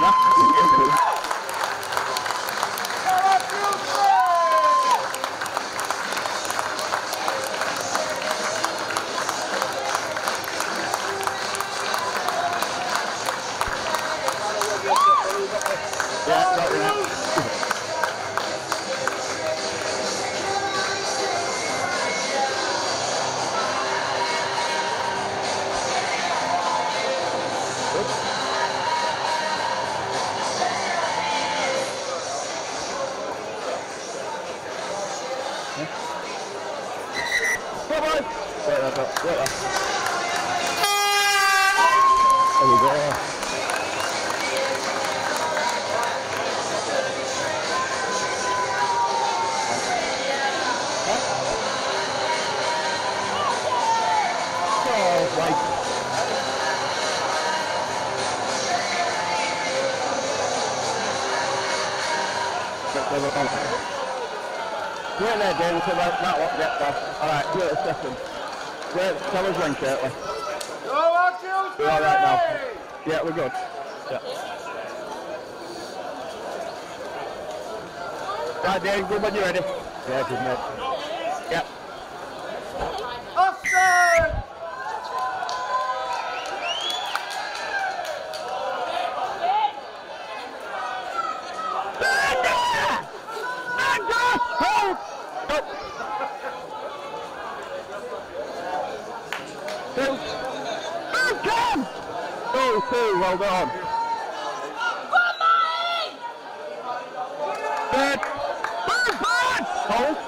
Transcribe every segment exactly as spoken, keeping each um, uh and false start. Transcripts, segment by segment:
Right there, James, so that, that one gets off. Alright, give it a second. Wait, tell us when, Curtly. Go on, Dewsbury! We're alright now. Yeah, we're good. Yeah. Right, Dave, good when you're ready. Yeah, good, mate. Yeah. Offside! Two, two, well done. Third. Third, third. Hold.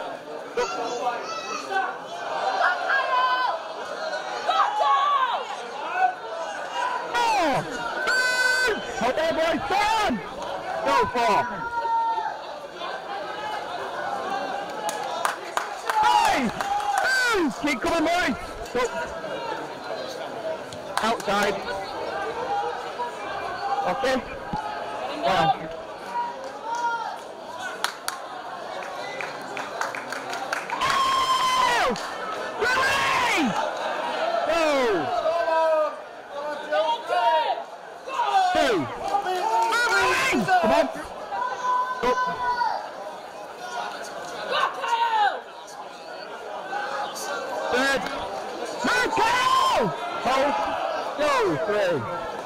Four. Hold there, boys. Turn. Go four. Five. Keep coming, boys. Go. Outside. Okay. Well. Oh! Really? Go. Two. Moving. Come on. Go. Third. Marco! Hold. Go. Three.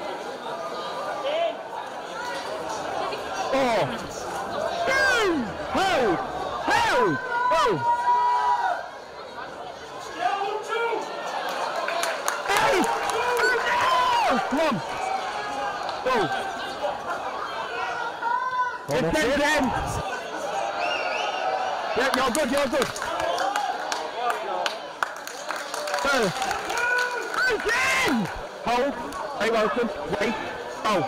Four, two, hold, hold, hold. Eight, come on, go. It's ten, ten. Yeah, you're good, you're good. First, again. Hold, stay welcome, wait, hold.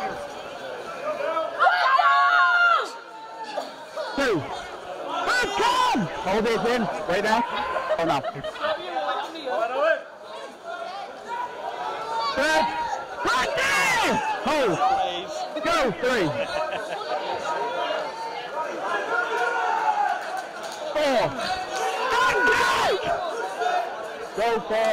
Two. Back on! Hold it in. Wait there. Oh no. Third. Right there! Hold. Go. Three. Four. And go! Go four.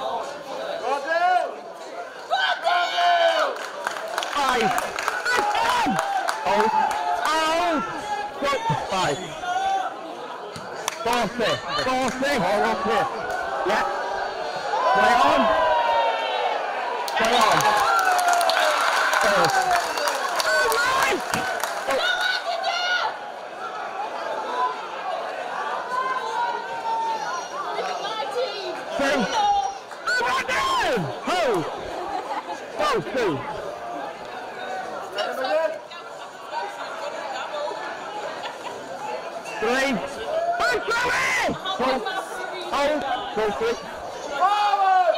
Five. Back on! Hold. Hold. Five. Forty. Forty. All up here. Yeah. Play on. Play on. First. All right. Two. Right down. Hold. Go two. Three. One, three. Hold. Hold. Go three. Forward!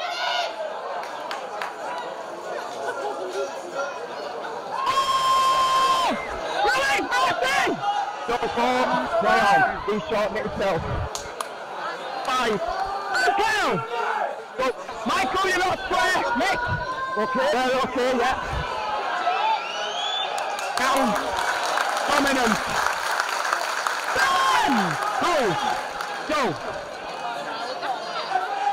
Oh! Really? Martin! Go four. Play on. Be short yourself. Five. Back down. Go. Michael, you're not square. Nick. Okay. They're okay, yeah. Down. Dominant. Go! Go!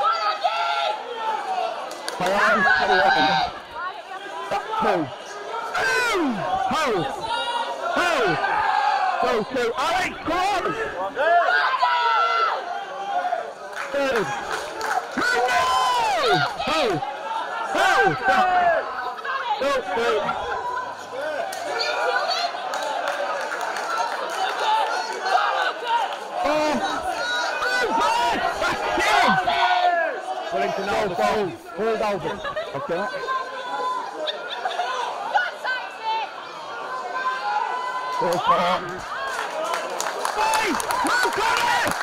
Play on, play on. Back two. Hold. Hold. Go to Alex, come on. Third. No! Hold. Hold. Stop. Go through. Wellington now the ball. Hold over. Okay. Go for it. Hey! Move, Connor!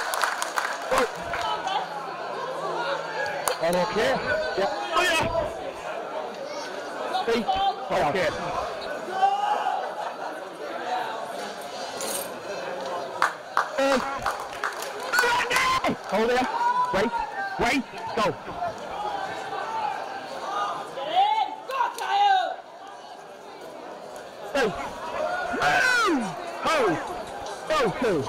All okay? Yeah. Oh yeah! See? Okay. Um, hold there. Wait. Wait. Go. Hey. Hold. Go two.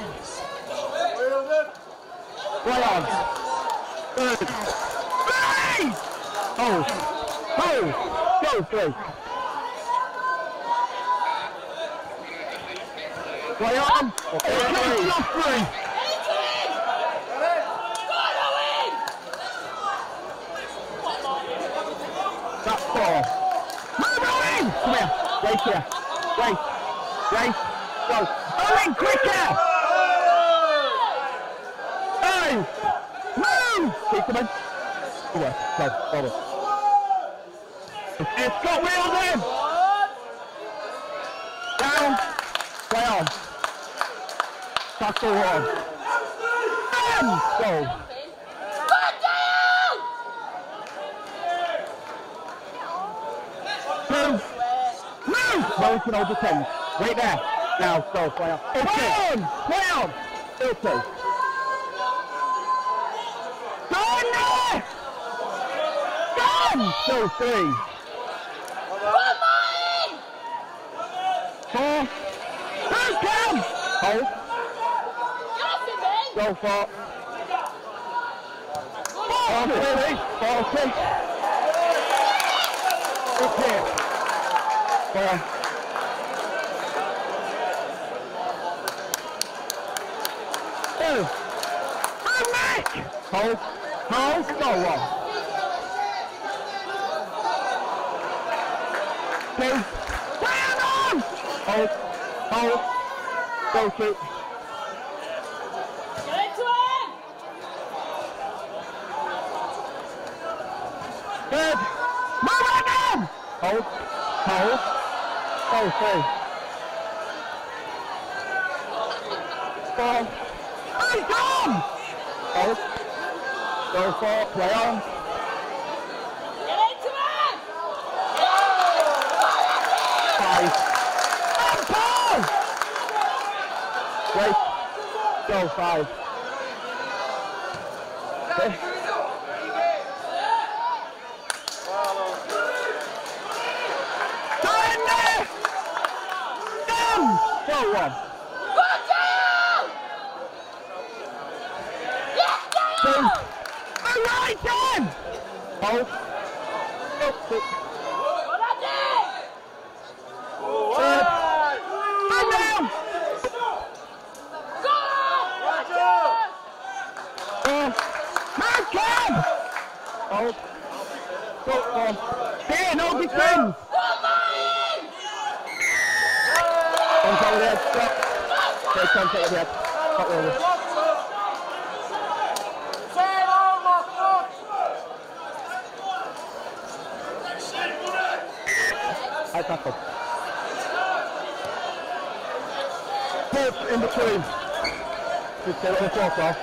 Play on. Third. Three. Hold. Hold. Go three. Play on. Okay. Go three. That's four. Move in. Come here. Right here. Right. Right. Go. Owen, quicker. Hey. Move. Keep them in. Go on. Go. Forward. It's got wheels in. Down. Play on. Tackle on. And go. Move! Move! Wellington over ten. Right there. Now, go, play on. Okay. Play on! Still two. Go in there! Go! Still three. Four. Who's come? Hold. Go for it. Forty. Forty. Okay. Play on. Two. And Mac! Hold. Hold. Go on. Two. Play on! Hold. Hold. Go two. Get into it! Good. Move it down! Hold. Hold. Go three. Four. Hey, Tom! Hold. Go four. Play on. Get into it! Five. And Paul! Wait. Go five. Okay. Go one. Two. And right in! Hold. Up, six. Third. And down! Four. Move, Cam! Hold. Go one. Here, no defense! Contact with the head, stop. Okay, contact with the head. Stop over. High tackle. Push in between. Just get on the floor, off.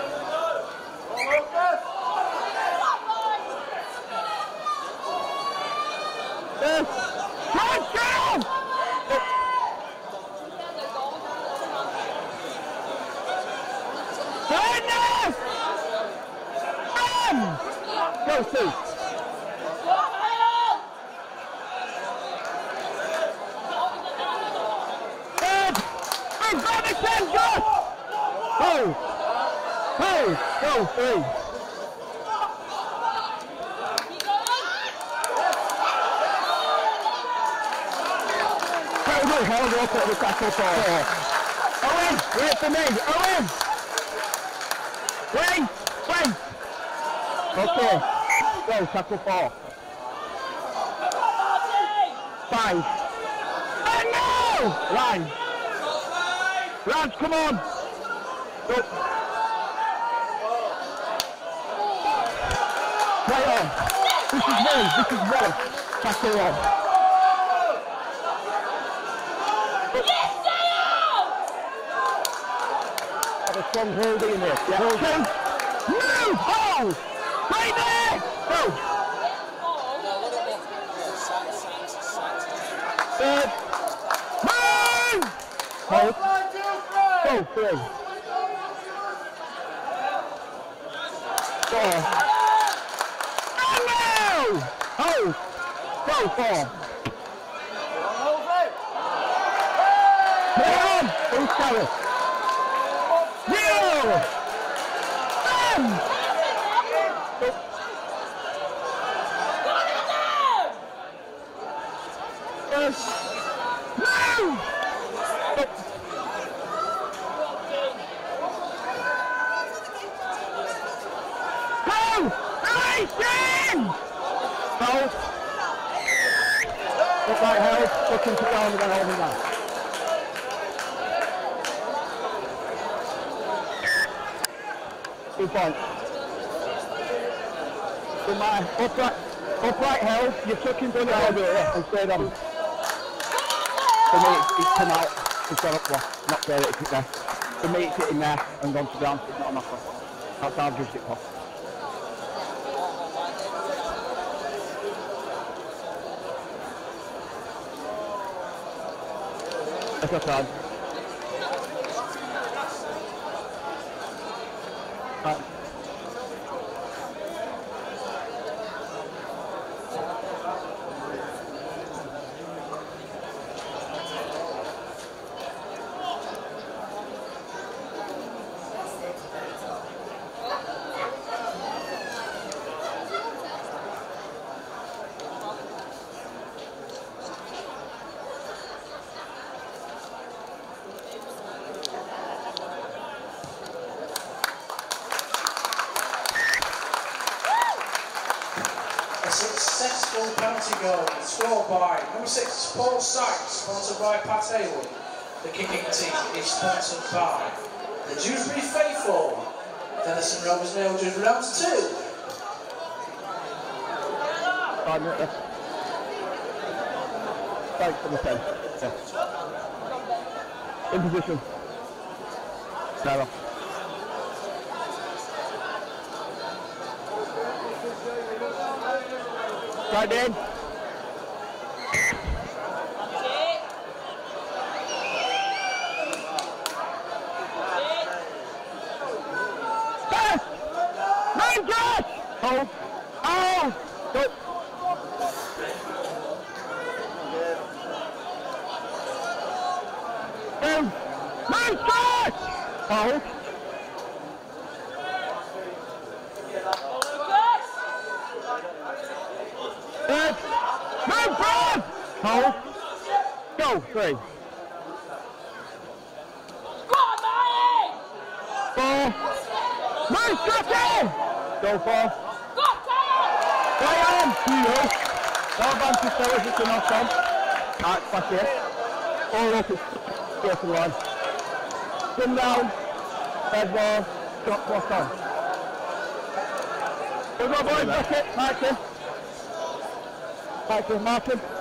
Yes! Right down! Goodness! Um! Go two. Good! We've got the ten, Josh! Hold! Hold! Go three. Double hold up at the tackle four. Owen, wait for me. Owen. Wait, wait. Okay. Go, tackle four. Five. Oh no! Line. Raj, come on. Go. Play on. This is one. This is one. Tackle on. Have a strong hold in here. Yeah. Hold. Two. Move! Hold! Right there! Go! Third. Move! Hold. Go, three. Four. Oh no! Hold. Go, four. Play on! Who's carry? Zero! Bam! First. Move! Go! Racing! Hold. Look like hell. Looking to down and then holding that. Two points. So my upright, upright held, you're tucking down the elbow and stayed on. For me, it's, it's come out, it's gone up there, not there, it's there. For me, it's hitting there and gone to ground, it's not a knock off. That's how I've judged it for. That's your time. Right. Successful penalty goal scored by number six Paul Sykes, sponsored by Pat Haywood. The kicking team is sponsored by the Dewsbury Faithful. Featherstone Rovers nil, Dewsbury Rovers two. Five minutes. Thanks for the ten. Yeah. In position. Sarah. Right in. Pass! Run, Josh! Oh! Oh! Go! Move! Move, Josh! Oh! Good. Move, Brad! Hold. Go, three. Four. Move, Scotty! Go, four. Play on, Hugh. Well done to Sellers, it's enough, Tom. Right, back here. All up, it's here to the line. Come down. Head ball. Shot clock on. Good one, boys, back it. Mark him. Mark him, mark him.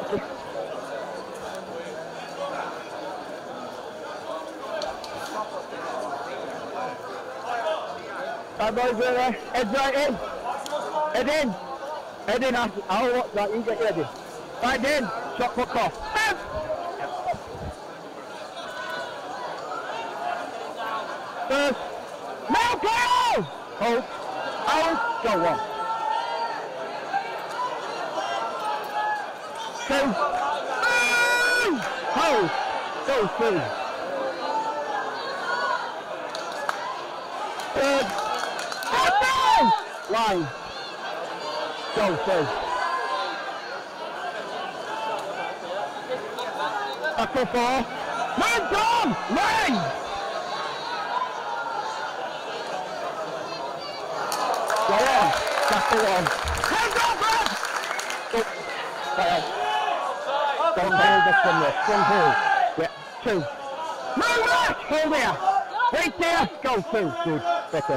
Right, boys, we're there. Head right in. Head in. Head in, I'll, I'll watch that, you get ready. Right in, shot put off. Bam! First. Now go! Hold. Out. Go one. Two. Three. Hold. Go three. Third. Out. Line. Go two. Tackle four. Man down! Line! Go on. Tackle one. Hands up, man! Go. Right on. Don't hold this from this. One, two. Yeah, two. Move back! Hold here. Wait there. Go two. Good. Better.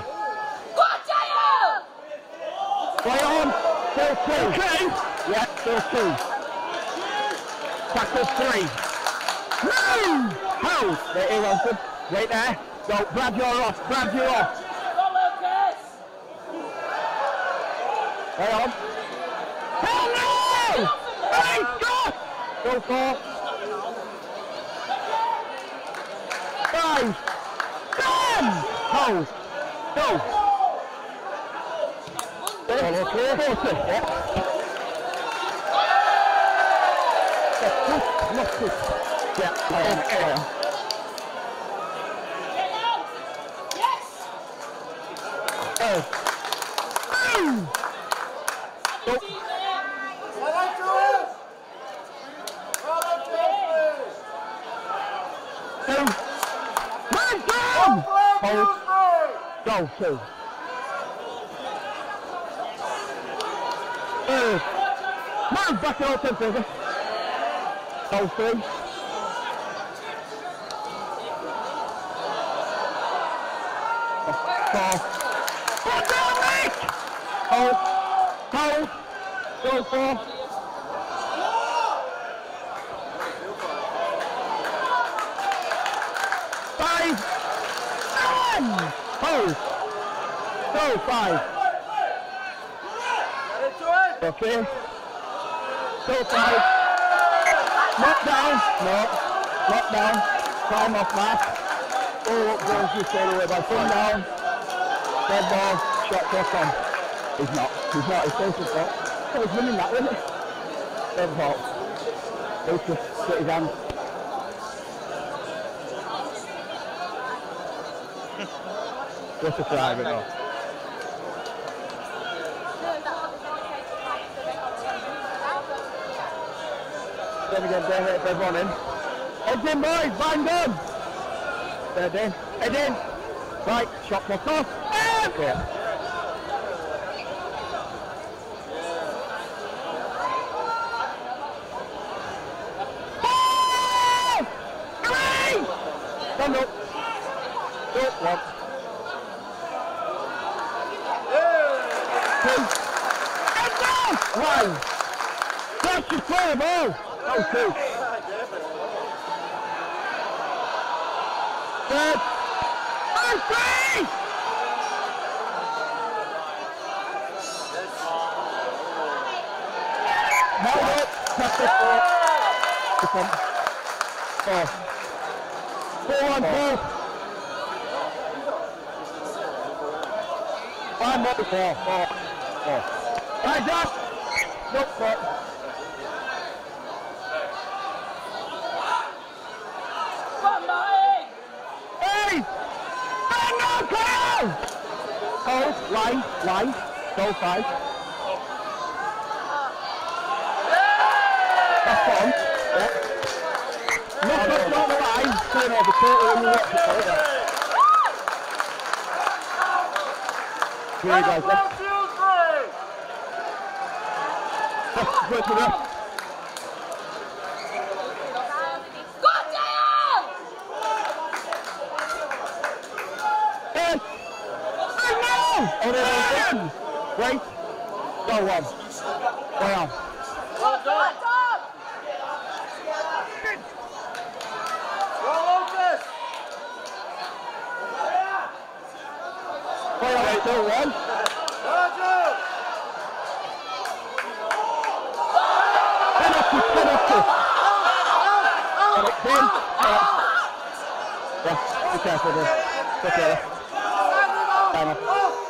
Play on. Still two. Two. Yeah, still two. Tackle three. Move! Hold. There he wants it. Wait there. Go. Grab your off. Grab your off. Play on. Hell no! Hey, stop! Go for. Five. Ten. Hold. Go. Follow clear. Forty. Yeah. Lost it. Yeah. Play on. Play on. Yes! Oh. Move! Go. Well done, Jules! Well done, Jules! Two. Man down! Hold. Dewsbury! Go, two. Third. Move back in all ten figure. Go, three. Four. Four down, Nick! Hold. Hold. Go, four. Five. Seven. Hold. Go, five. Get into it! Okay. Go, five. Knock down. No. Knock down. Time off mark. All up goes you straight away by thumb down. Dead ball. Shot clock on. He's not. He's not. He's facing that. So he's winning that, isn't he? Dead ball. He's just put his hand. Just a try, but no. Then again, they hit everyone in. Heads in, boys, bind them! Head in, head in! Right, shot clock off. Yeah. Four! Three! Stand up. Go, one. Two. Head down! One. That's your play ball. Oh, two. Third. Oh, three! Hold it. Tap it four. Four. Four. Four on four. Five more. Four. Four. Four. Rise up. Nope. Four. Hold, line, line, go five. That's on. Yeah. Look up, not the line. Turn over, turn over when you watch it. Here you guys, left. Left, go to left. Yes! Oh, no! Wait. Go on. Go on. Well done! Go Lucas! Go on, still one. Roger! Penalty, penalty. Got it, ten. Yeah, be careful there. It's okay. Time off.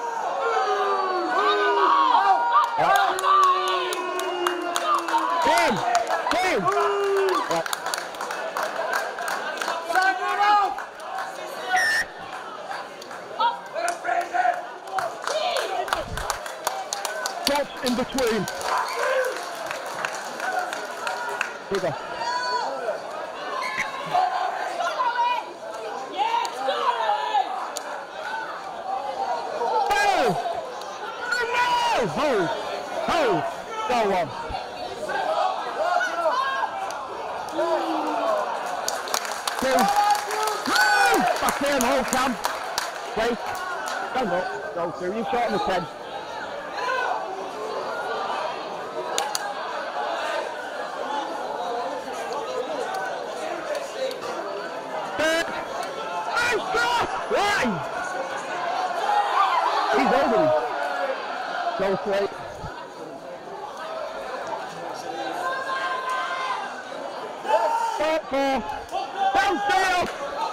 Ten! Ten! Right. Touch in between. Here we go. hold, hold, go on. Two, back in, hold Cam. Wait, stand up, go through, you shot on the ten. Third, and cross, line. He's over him. Go straight. Four, four. Down field.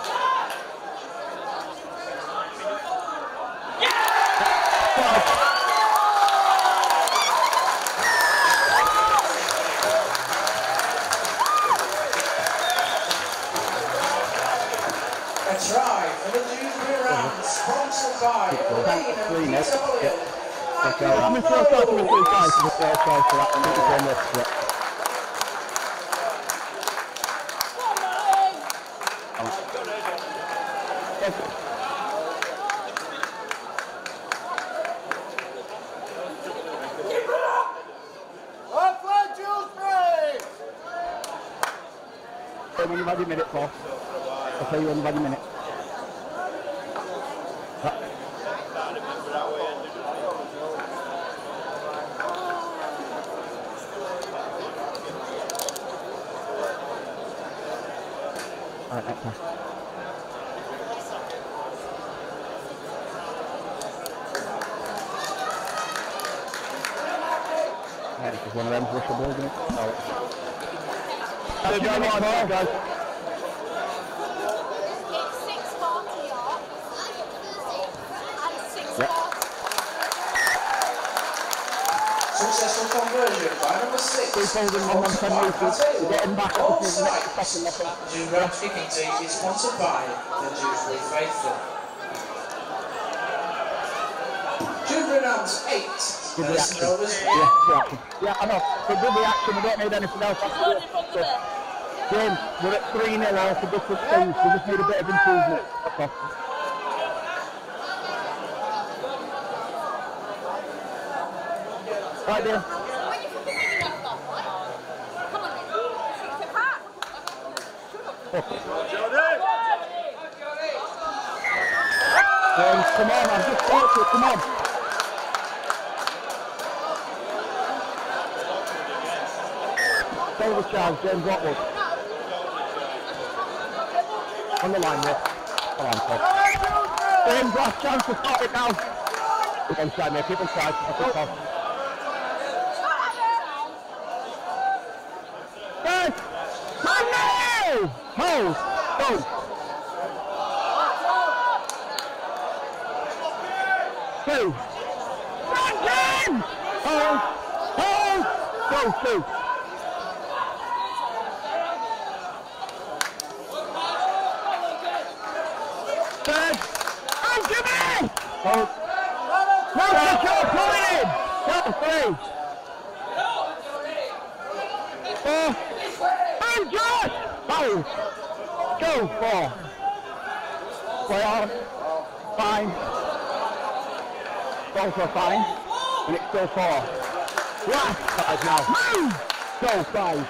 A try for the Dewsbury round, sponsored by Lane and Peter. Okay, I'm going to throw something with these guys for the first try for that. I'm going to go next to it. Up for Dewsbury! Okay, when you've had your minute, Paul. Okay, when you've had your minute. Alright, next time. Yeah, this is one of them Russian balls, isn't it? Oh. That's your minute, Paul, guys. It's six forty yards and six forty. Successful conversion by number six. Keep holding one on ten metres. We're getting back up to the next second level. Dewsbury kicking team is sponsored by the Dewsbury Faithful. Dewsbury rounds eight. Featherstone Rovers. Yeah, yeah, yeah, I know. So do the action, we don't need anything else. So, James, we're at three nil now for different things. We just need a bit of improvement. That's all. Right, Dave. When you fucking bring your left off, right? Come on, then. Six apart. James, come on, I've just talked to you, come on. Stay with Charles, James Rockwood. On the line, yeah. Come on, Paul. James, last chance to stop it now. Keep on side, mate, keep on side. That's it, Paul. Good! Come now! Hold! Go! Two! Run, James! Hold! Hold! Go, two! Third! And Jimmy! Hold! Right, you're pulling in! Go, three! Four! And Josh! Hold! Go, four! Play on! Fine! Go for five, and it's still four. Last five now. Move! Go five.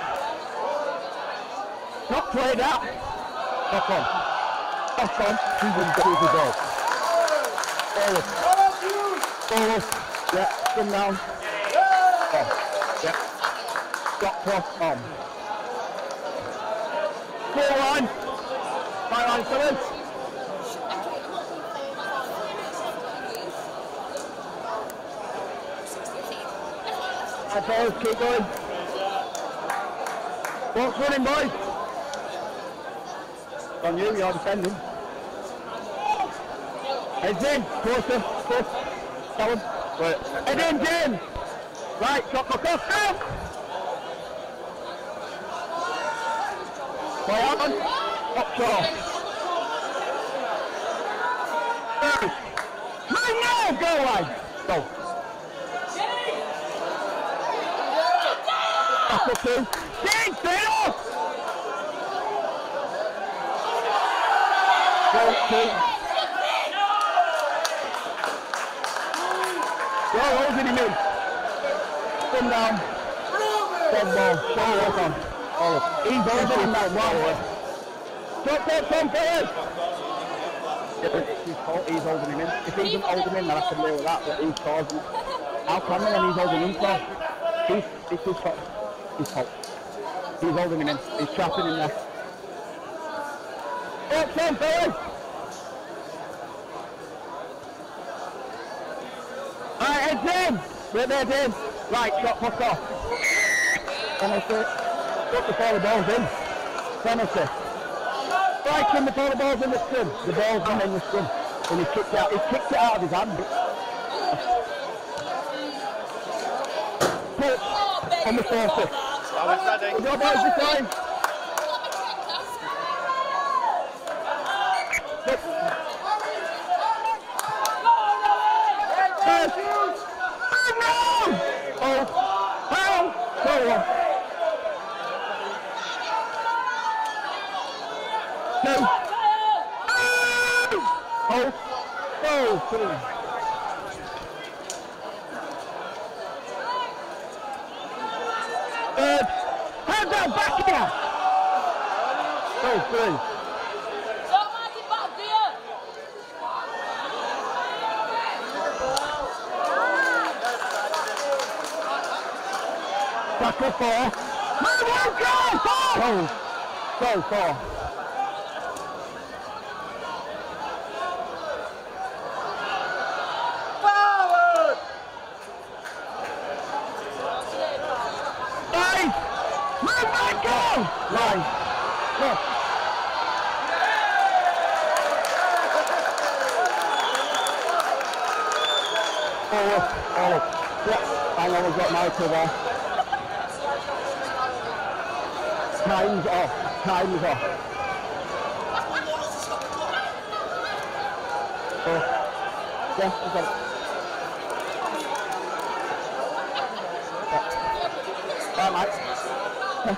Not played out. Back on. Back on. He's going to get the goal. Forward. Forward. Yeah, come down. Oh. Yeah. Stop cross on. Four line. Five line fellas. Right, boys, keep going. What's running, boys? On you, you're defending. Heads in, closer, close. That one. Right. Head in, James. Right, shot for cross, go! Play on. Offshore. First. Move now, go line. Go. Back up two. Dig, stay off! Go, two. Go, holding him in. him down. Dead ball. Ball up on. Oh, he's holding him down. Wow. Stop, stop, stop, forward. It's his fault, he's holding him in. If he doesn't hold him in, then I can deal with that, but he's causing it. How come when he's holding him for? He's, it's his fault. His fault. He's holding him in. He's trapping him there. Stop, stop, forward. Alright, heads in! Right there, Dave. Right, shot puck off. Penalty. Put before the ball's in. Penalty. Strike him before the ball's in the scrum. The ball's not in the scrum. And he kicked it out. He kicked it out of his hand. Put on the forty. I was ready. Your boys this time. Third. Hands out, back here. Go three. Tackle four. Move on, go! Four! Go. Go, four. Forward! Nice! Move back, go! Nice. Look. Forward. Forward. Yeah, hang on, we've got Michael there. Time's off. Time's off. Oh. Yeah, we got it. Yeah. All right, Mike. Yeah.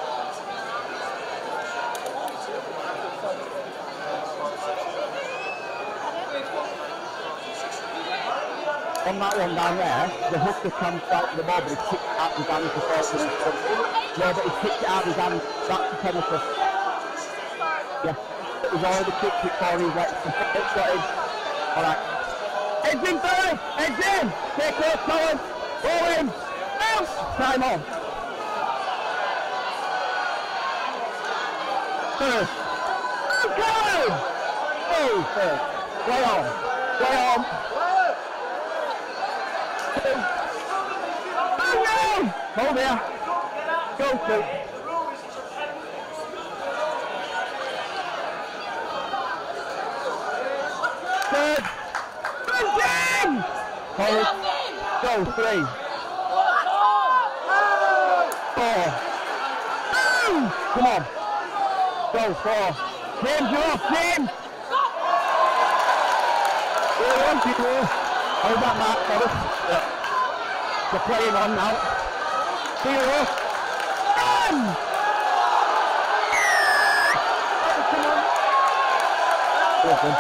On that one down there, the hooker comes out to the ball, but he kicked out his hand before it was done. No, but he kicked it out his hand. That's the penalty. Yeah. It was already kicked it for his legs. It's got in. Alright. Heads in first! Heads in! Stay close, Colin! Ball in! Out! Time on. First. Oh, Colin! Oh, first. Play on. Play on. Oh, no! Hold there. Go to. Third. Again! Hold. Go three. Four. Oh! Come on. Go four. James, you're off, James! We're on, people. Hold that mark for us. Yeah. They're playing on now. Zero. Run! Listen.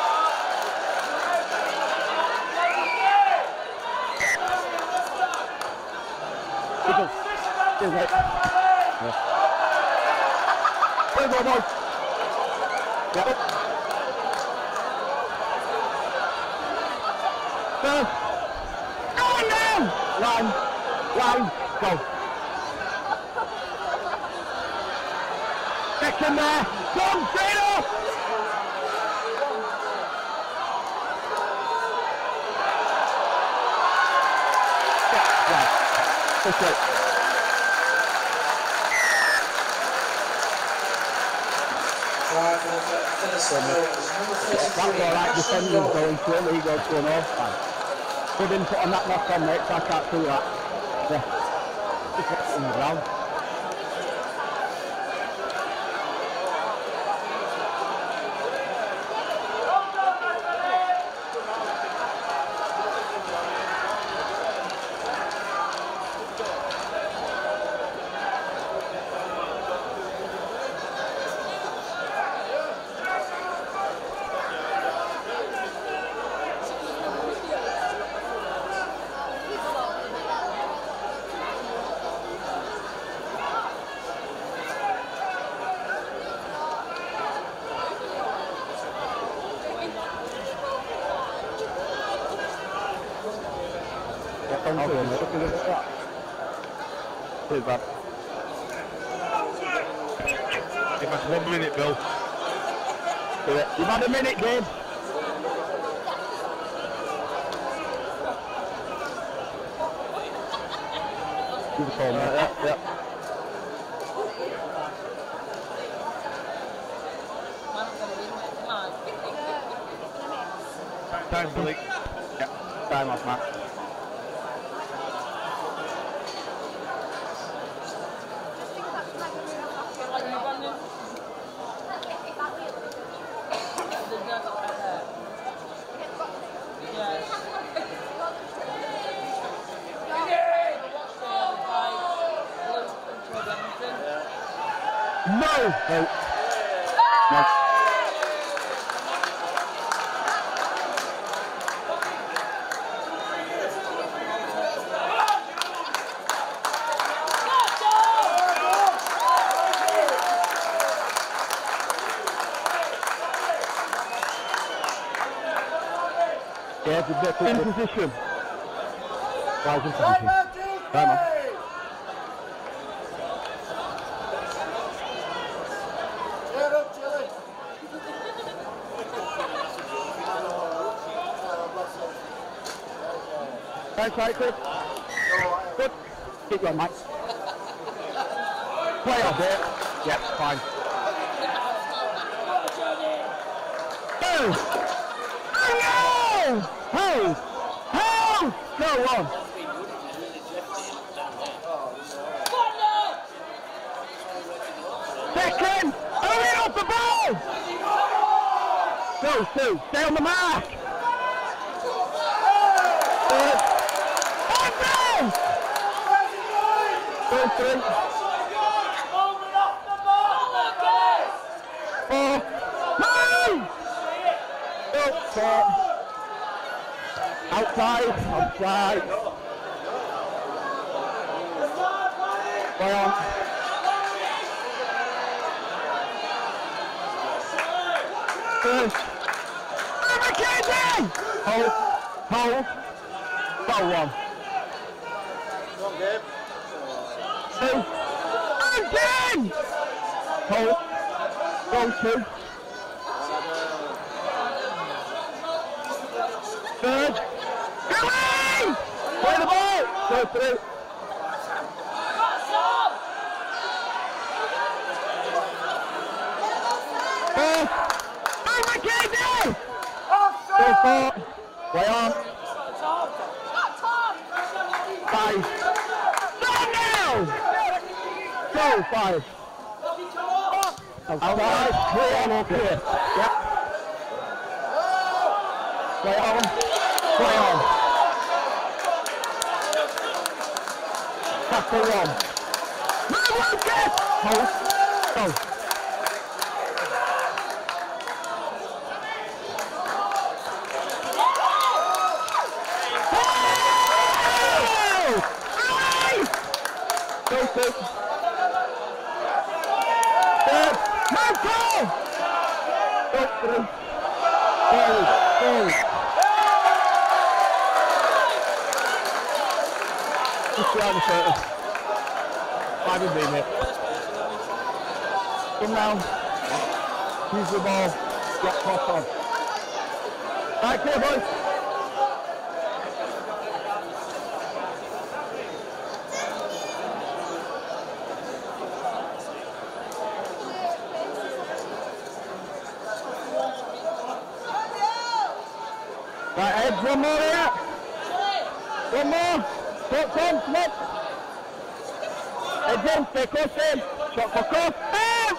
People. Here's it. Yeah. Here we go, boys. Yep. First. Going down! Line. Line. Go. Second there. Come straight up! Yeah, right. That's it. Right, for the Featherstone Rovers, number That's all right, defending going through, he goes through an offside. They didn't put on that knock on, mate, so I can't do that. Yeah. Just let it in the ground. on to him. Too bad. Give us one minute, Bill. You've had a minute, Gabe. Give the call, mate. Yeah, yeah. Time, Billy. Yeah, time off, Matt. No! No. No. Yeah, the bit in position. Guys in position. Time on. Get up, Chili. Thanks, right, Chris. Good. Keep going, Mike. Play off it. Yeah, fine. Boom! Oh no! Hold! Hold! Go on! Second! Hurry off the ball! Go, two. Stay on the mark! Third. Oh no! Go, three. Four. Nine! Go, four. Outside, outside. Play on. First. Oh, McKenzie! Hold, hold. Go one. Two. Again! Hold. Go two. Third. Go in! Play the ball! Go through. Four. Oh, McKenzie! Go four. Play on. Five. Stop now! Go five. Outside. Play on up here. Yep. Play on. Play on. Tackle one. Move, Lucas! Hold. Go. Go two. Third. Move, goal! Go three. Goal. Goal. Just behind the circle. Five and B, mate. Come down. Use the ball. Get cross on. Right, clear, boys. Right, Ed, one more here. One more. Foot on, slip. Ed, in, stay close in. Shot for cross. Ah!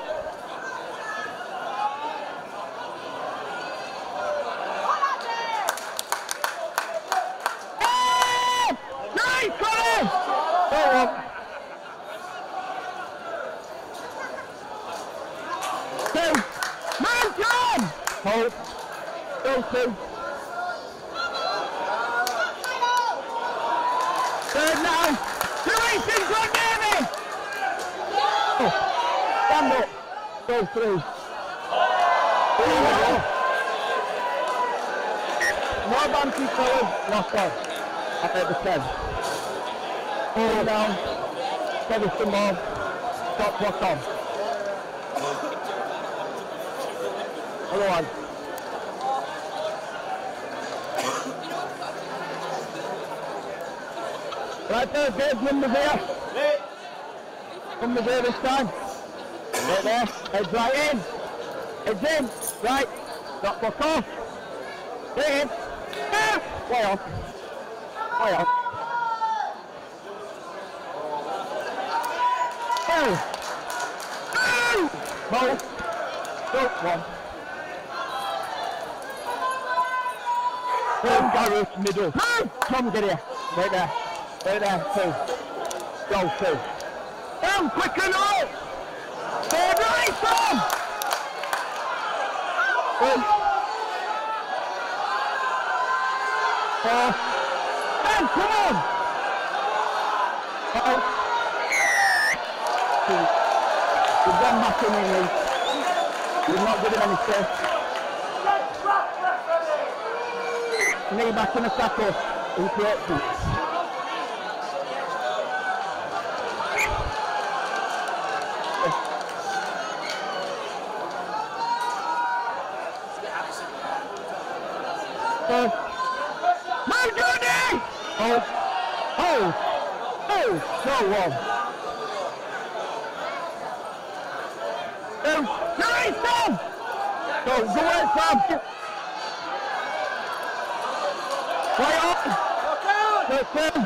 Ah! Nice, Colin! Go on. Two. Man, John! Hold. Go two. Third now. Release in front, David! Oh. Stand up. Go through. No banty, fellas. Lost on. Up at the ten. Hold down. Featherstone ball. Stop block on. Other one. Right there, Dave, numbers here. Numbers here this time. Right there, heads right in. Heads in, right. Stop block off. Way in. Ah! Way off. Way off. Oh! Oh! Ball. Go, one. Oh, Gareth, middle. Tom, get here. Right there. Right there, two. Go, two. Down, quicker now! Third right, Tom! One. Four. And come on! Five. Two. You've gone back in, English. You've not given any space. Knee back in the tackle. Into action. Uh, my goodness! Oh, oh, oh, so one. Oh, nice, Tom! Go, go away, Tom! Play on! Go, Tom!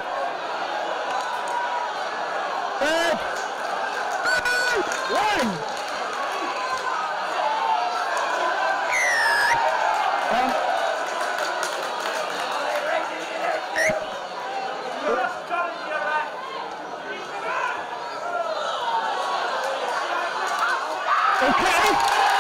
Third! One! Um, Okay.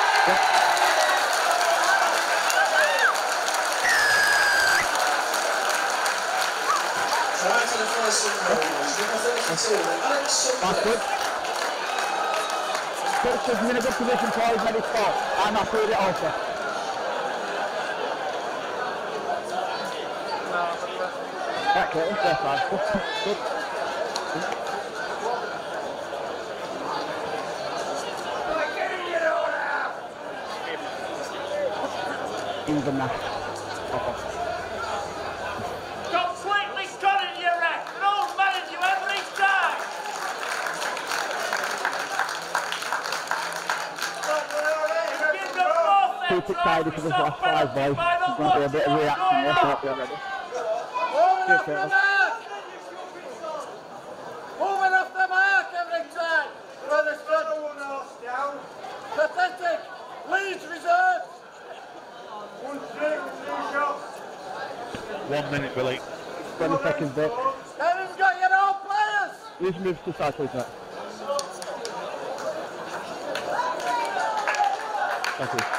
Try to the first Rovers, number thirty-two, Alex Sutcliffe. That's good. Sutcliffe's in a good position for his ready spot. I'm happy with it also. Okay, that's fine. Good. Even that. Completely stunning, you ref. No manage you every time. Keep it tidy for the last five, boys. There's going to be a bit of reaction there, so be already. Moving off the mark. Moving off the mark every time. Featherstone down. Pathetic. Leeds reserve. One minute, Billy. twenty seconds back. Haven't got your own players. Please move to side, please, mate. Thank you.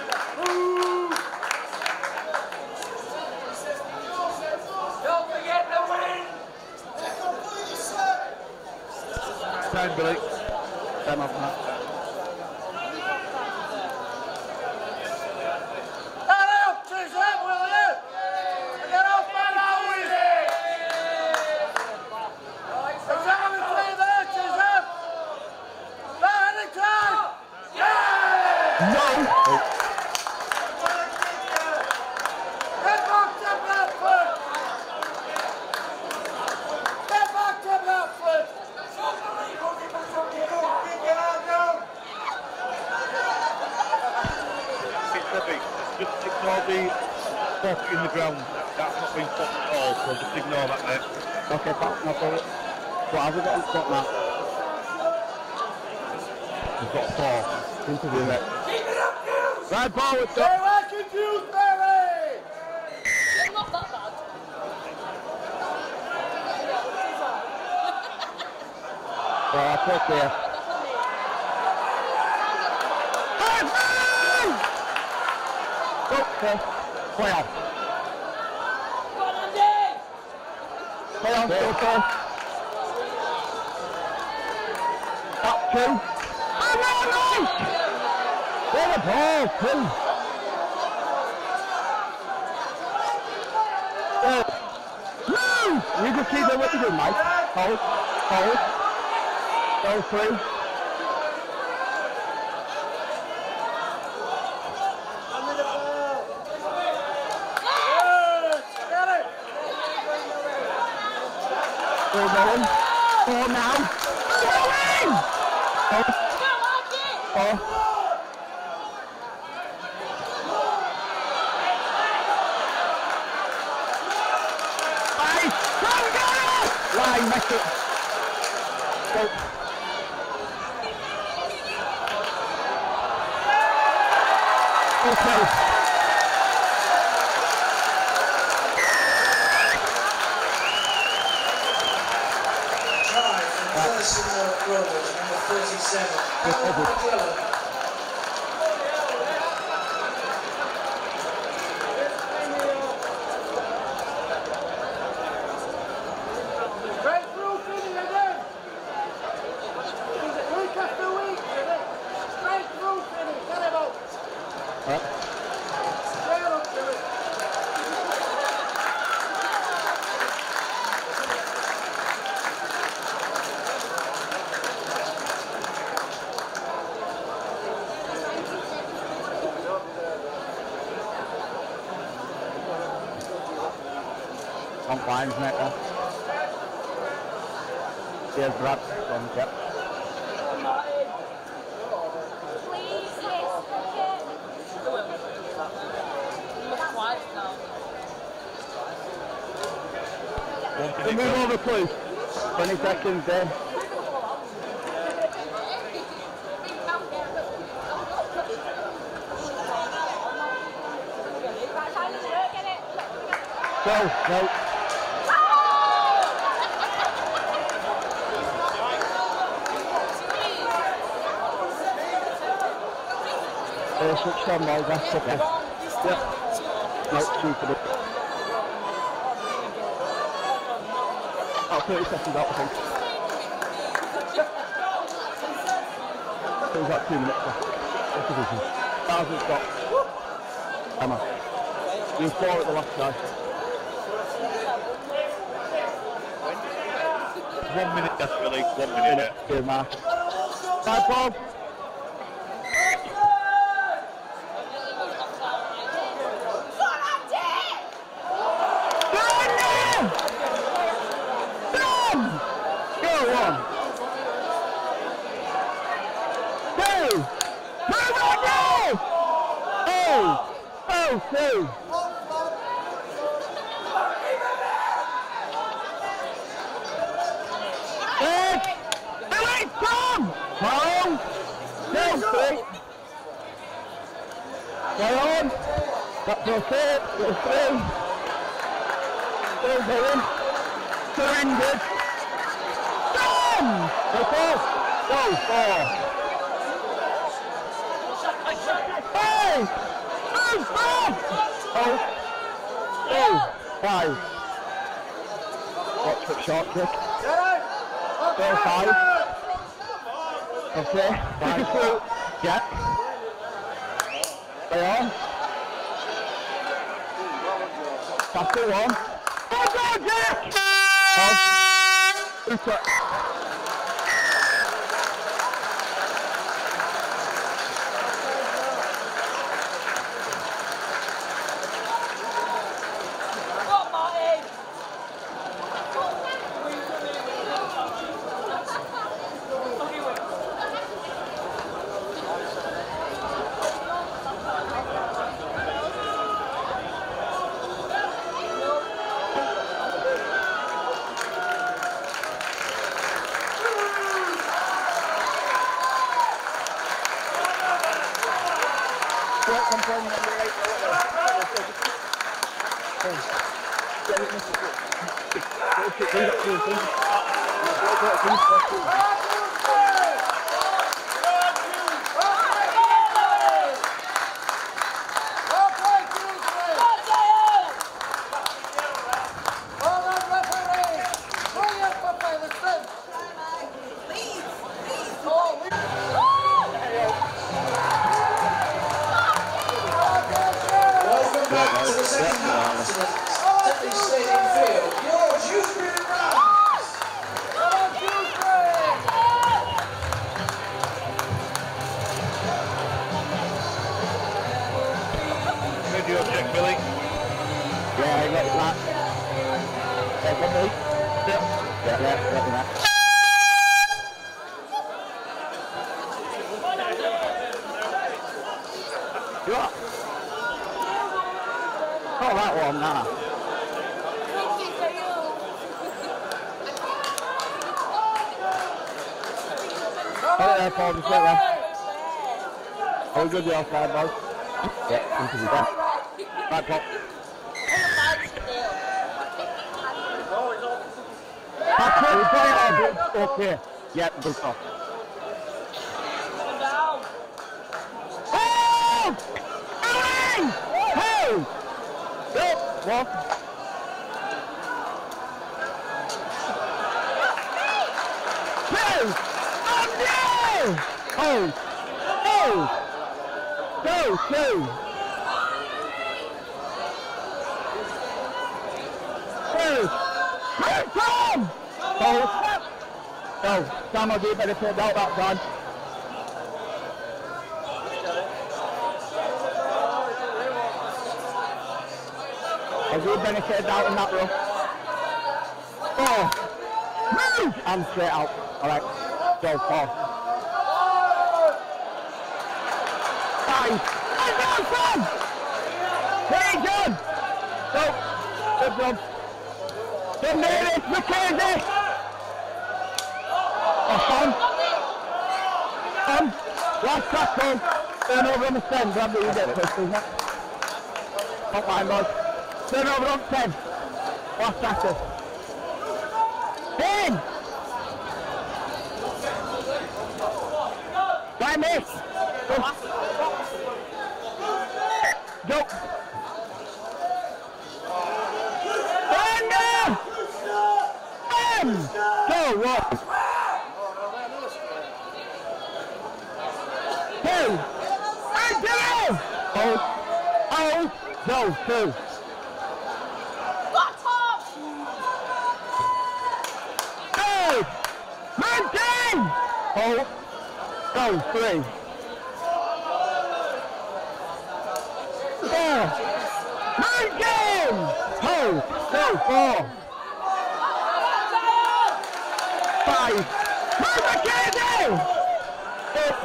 Don't forget the win. Time, Billy. Time off, Matt. Just ignore the spot in the ground. That's not been stopped at all, so just ignore that, mate. Okay, Pat, no problem. What have we got on spot, Matt? We've got four. Interview it. Right forward, stop. Stay working, Dewsbury! You're not that bad. Well, I put there. Okay, play on. Go on, Andy! Play on, still first. Up two. Oh, no, no! What a ball, two. Uh, no! You just keep doing what you're doing, Mike. Hold. Hold. Go through. Under the ball. Good. Get it. Four going. Four now. Going! Four. Four. Five. Come, go! Line, make it. Go. Okay. Try from Featherstone Rovers, number thirty-seven. Alan McClellan. Break through, Finny, again. Week after week, Finny. Straight through, Finny. Get it out. Huh? Straight up to it. On fine, isn't it? There's Brad. One, yep. Please, yes, okay. Twice now. Move over, please. twenty seconds then. Go, go. Uh, switched on now, that's okay. Yep. No, stupid. Oh, thirty seconds out, I think. So we've got two minutes left. What's the vision? Thousand stop. Emma. You four at the last guy. One minute desperately, one minute. Good man. Bad ball. Go one. Two. Move on now. Oh. Oh, two. Good. Away, Tom. Home. Down three. Go on. Up to a third. To a three. Still going. Surrendered. Tom. Go four. Go four. Hey. Move four. Oh. Two. Five. Watch for short kick. Go five. Okay. Five. Through. Jack. Play on. Pass to one. Go, go, Jack! Oh. Super. Back to the second half to the Stadium Field. Your Dewsbury Rovers. video check, Billy. Yeah, I got that. Yeah, got me. Yep. Yeah, yeah, got that. You what? Oh, that one, nah. Put it there, Paul, just right there. Oh, good, the outside, boys. Yeah, into the back. Back pop. Back pop, we play it on, okay. Yeah, good stuff. Oh! Bang! Hey! Go! Walk. Two! Oh, no! Oh! Oh! Go, two! Two! Hey, Tom! Oh, no, Sam, I'll do better to out that time. I'll do benefit out in that row. Four. Move! And straight out. Alright. Go, four. Five. And go, Sam! Very good! Go. Good job. Good nearest, Mackenzie! Oh, Sam. Sam. Last tackle. Turn over on the ten. Grab the you get pushed, isn't it? Not mine, boys. Turn over on ten. Last tackle. In! Right, miss. Go. Go. Turn down! In! Go, what? Two. And two! Oh. Oh. No, two. Mountain! Oh, go, three. Four. Mountain! Oh, go, four. Five. Move Mackenzie! Six.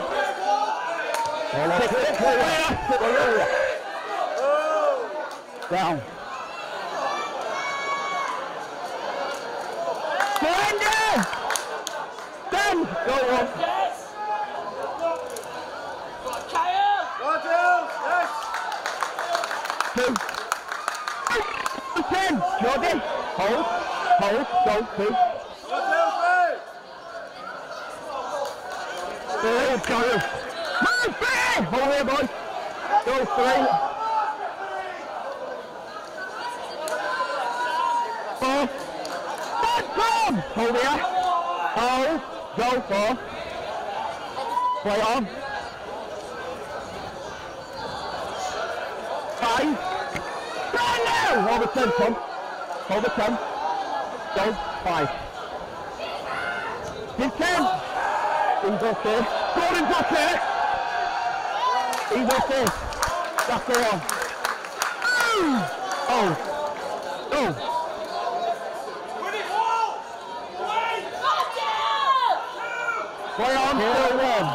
Down. Surrender! Ten! Go on! Yes! Kyle! Yes! Two! Ten! Jordan! Hold! Hold! Go! Two! Three! Go! Move! Three! Hold here, boys! Go! Three! Four! That's gone! Hold here! Hold! Go for. Play on. Five. Right now! Hold the ten, Tom. Hold the ten. Go. Five. In ten. He's okay. Gordon's okay. He's okay. That's the one. Oh. Oh. Play on, still one.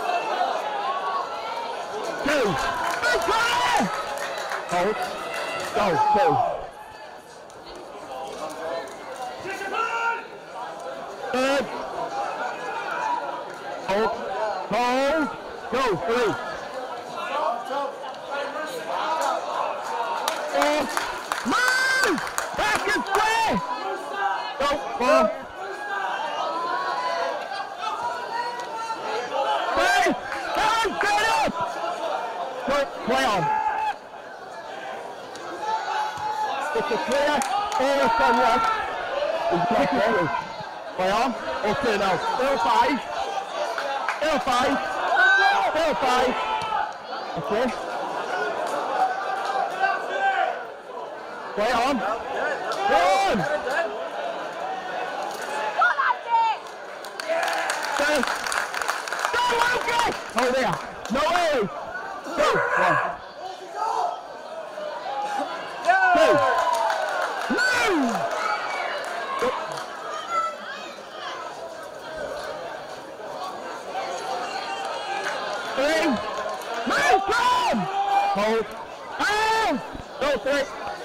Two. Big play! Hold. Go, two. Third. Hold. Hold. Go, three. Four. Move! Back and square! Go, four. Play on. It's a clear, all from left. Play on. Okay now. Still five. Still five. Still five. Okay. Play on. Play on. Stay. Go, Lucas! Oh, there. No way. Go. One. Three. Malcolm! Hold. Oh! Go three.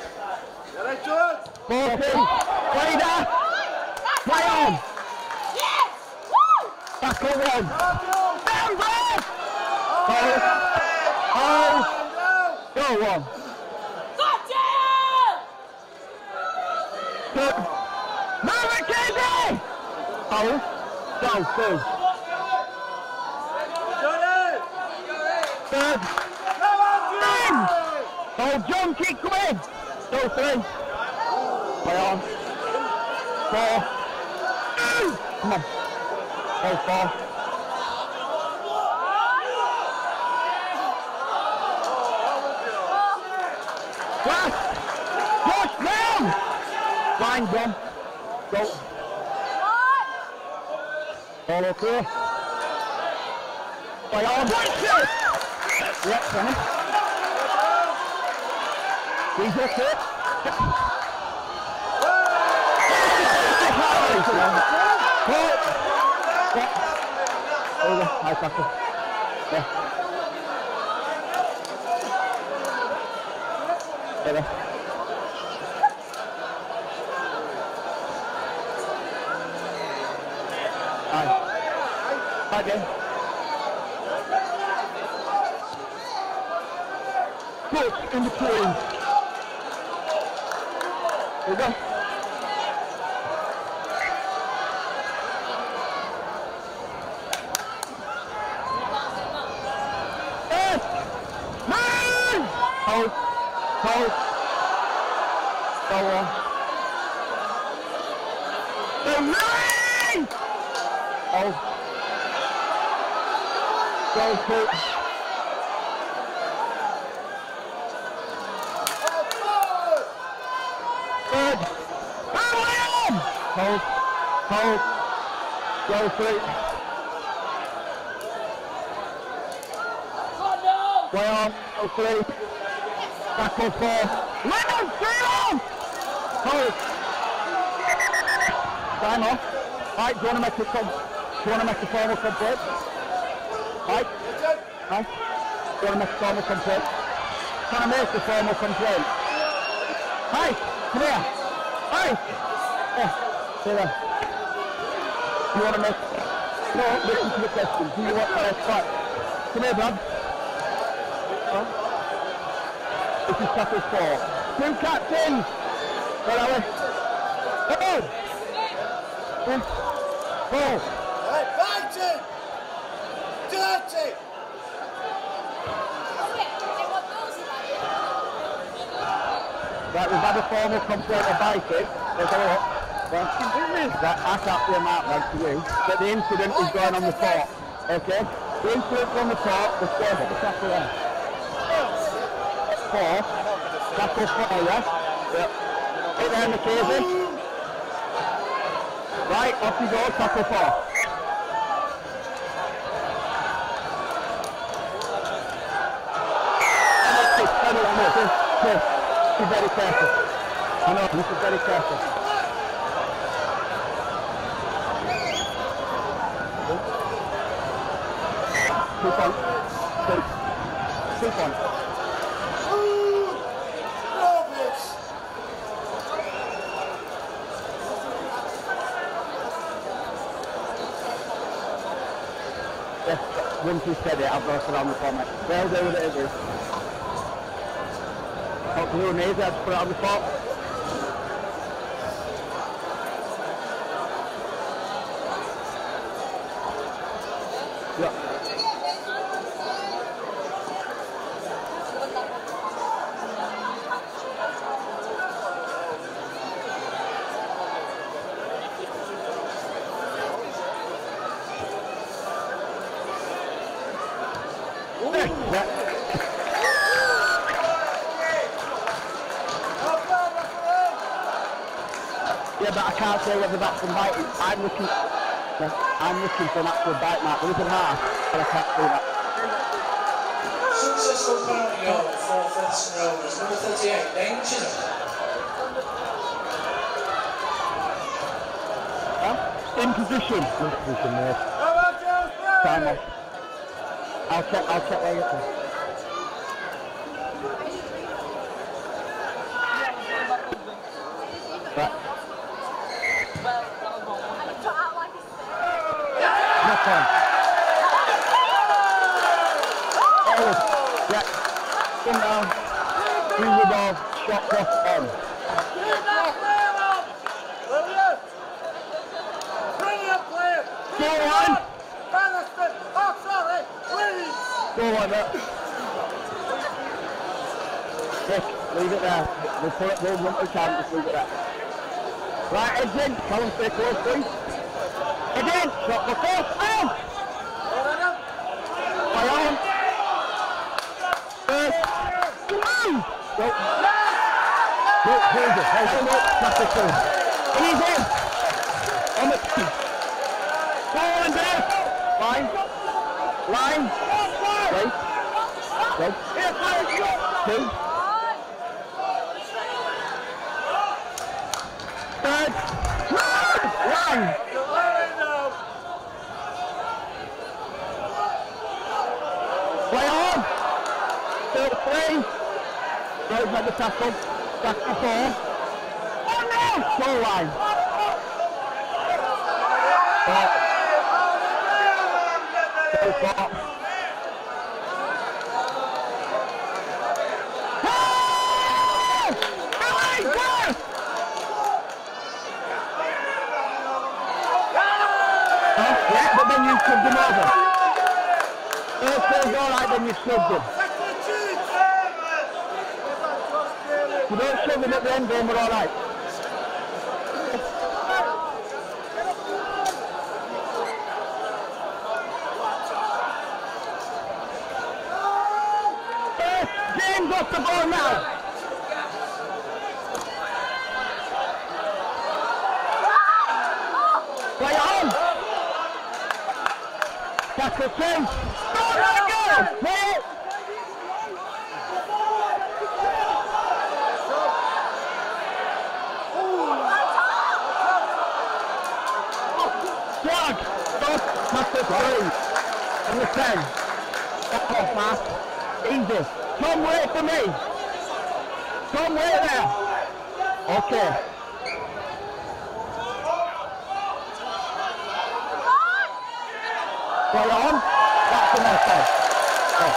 Four, two. Play that. Play on. Yes! Woo! Back on one. Down, Brad! Hold. Hold. Go one. Got you! Good. Mama Katie! Hold. Go, two. Third. In! Hold, John, keep coming. Go three. Play on. Four. Come on. Go four. Flash! Push down! Line one. Go. All okay. Play on. Yep, Sonny. He's okay. Over. High tackle. Yeah. Over. High. High again. Put in the pool. There we go. Yes! Man! Hold. Hold. Go on. The nine! Hold. Go, Pete. Good. Hold. Hold. Go three. Play on. Go three. Back on four. Let them stay on! Hold. Time off. Right, do you want to make it come? Do you want to make the formal complete? Right? Right? Do you want to make the formal complete? Can I make the formal complete? Hi, come here. Hi. Yeah, stay there. Do you want to make... No, listen to the question. Do you want to make fight? Come here, Brad. Huh? This is tackle four. Two captains. Where are we? Hold. Yeah. Hold. Right, fighting! Dirty! Right, we've had a formal complaint of biting. There's a lot. Right, I can't see a mark then to you. But the incident is going on the court. Okay? The incident's on the court, the score's at the top of there. Four. Tackle four, yeah? Yep. Hit there, McKenzie. Right, off you go, tackle four. Be very careful. I know, this is very careful. Two points. Two. Two points. Yes, once you said it, I've got around the comment. They'll do what it is. Not blue and easy, I just put it on the top. Yeah. Yeah. Yeah, but I can't say whether that's from biting. I'm looking, I'm looking for an actual bite mark. There is a mark, but I can't see that. Successful penalty goal for Featherstone Rovers, number thirty-eight, Dane Chisholm. Huh? In position. In position, mate. Time off. I'll check, I'll check where you're from. Right. Knock on. Forward. Yeah. Come down. Bring the ball. Shot cross on. Go on. Oh, sorry, please. Go on, that. Nick, leave it there. We'll put it, we'll run the time, just leave it there. Right, heads in. Callum, stay close, please. Head in. Shot for fourth. On. Play on. First. Come on. Go. Go, hold it. Hold it. That's the two. He's in. On the two. Go on, there. Line. Line. Wait. Wait. Two. Third. Line. Play on. Third three. Rose had the tackle. Back to four. Oh no! Goal line. Four. Go four. Yeah, but then you shoved them over. First goal's alright, then you shoved them. You don't shove them at the end game, we're alright. James off the ball now. Play on. Tackle two. Go, go, go. Play it. Swag. Stop. Tackle three. On the ten. Back off, Mark. Easy. Tom, wait for me. Tom, wait there. Okay. Play on. That's the next one. Oh.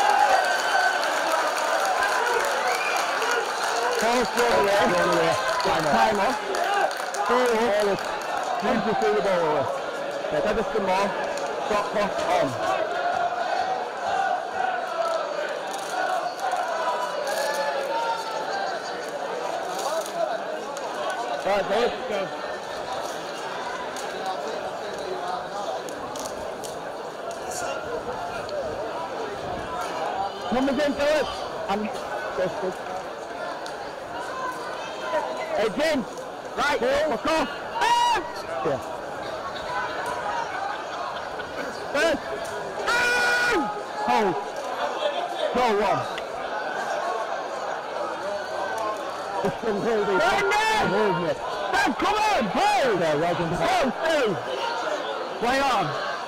Ball through the way. Through the way. Time off. Forward. Use to through the ball away. Okay, Featherstone more. Shot cross on. Alright, boys. Go. Numbers in, fellas. And this, this. Heads in. Right, look off. Ah! Yeah. First. Ah! Hold. Go one. This one's holding. Stand there! Hold it. Stand, come on! Hold! Yeah, well done. Hold, two. Play on.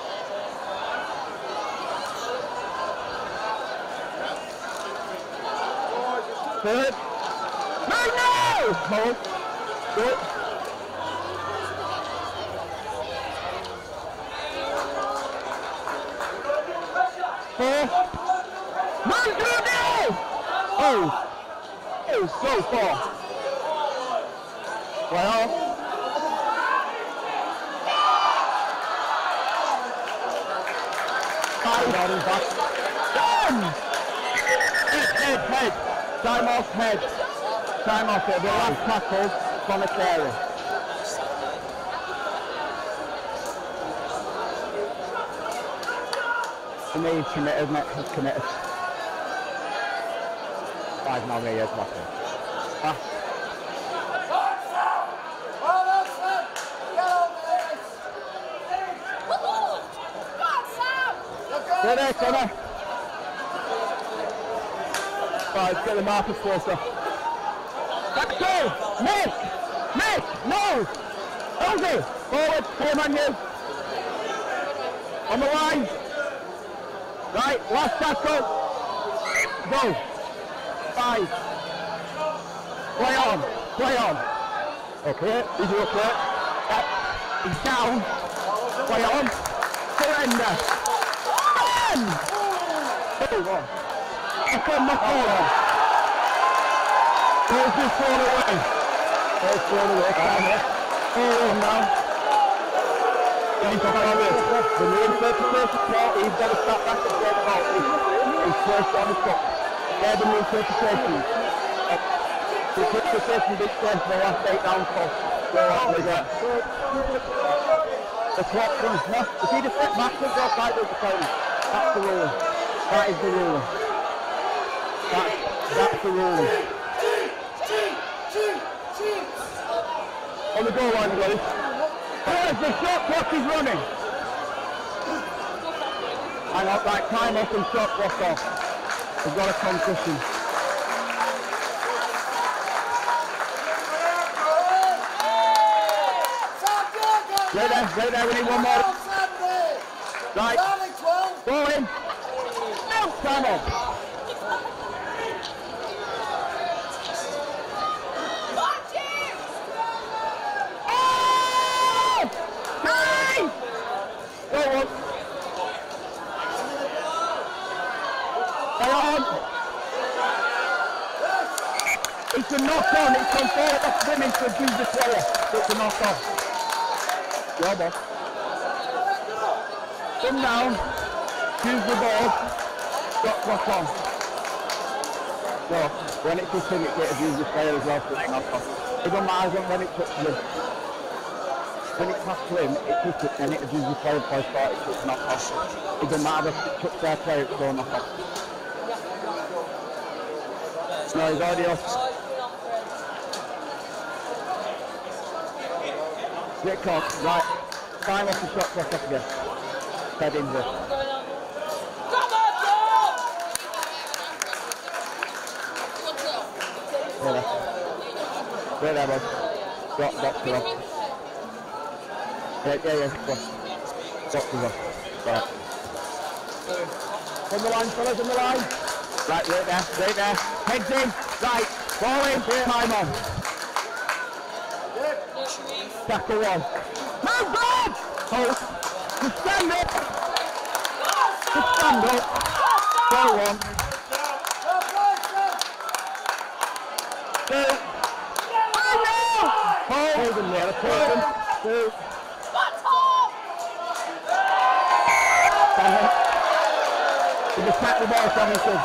Third. No, no! Hold. Good. Four. One, two, no! Oh. Oh, so far. Play off. Five. Back. Done! Head, head. Time off head. Time off head. The last tackle from a carry. To me, he's committed, mate. He's committed. Five now, here, here's last one. Ah. Go there, Connor. Right, let's get the markers closer. Back two! Miss! Miss! No! Ozzy! Forward! Come on, you! On the line! Right, last tackle. Go. Five. Play on. Play on. Okay, is he okay? Yep. He's down. Play on. Surrender. Ten. Two, one. Knock on, knock on. Ball's just thrown away. Ball's thrown away. Time here. Oh, now. He's got on this. The new interpretation part, he's got to start back and play the ball. He's first on the top. They're the new interpretations. The interpretation big strength for the last eight down cost. Go on with that. The clock runs. No, if he just step backwards, or side of the plane. That's the rule. That is the rule. That's, that's the rule. On the goal line, guys. Boys, the shot clock is running. Hang on, right, time off and shot clock off. We've got a concussion. Right there, right there, we need one more. Right, ball in. No, time off. Go on. Stay on. It's a knock on. It's on four off women to abuse the player. It's a knock on. Job off. Come down. Choose the ball. Got knock on. So, when it's just him, it gets abused the player as well, so it's knock on. It doesn't matter when it touches him. When it passed to him, it took it and it abuses the player before it started, so it's knock off. It doesn't matter if it took their player, it's still knock off. No, he's already off. Get caught, right. Time off the shot clock off again. Head injured. Right there. Right there, bud. Got boxer off. Yeah, yeah, yeah, go on. Boxers off. Right. On the line, fellas, on the line. Right, right there, right there. Heads in. Right, ball in, time on. Tackle one. Move on! Hold. Just stand up. Just stand up. Go one. Two. Oh no! Hold. Hold him there, person. Two. You just tap the ball, Tomlinson.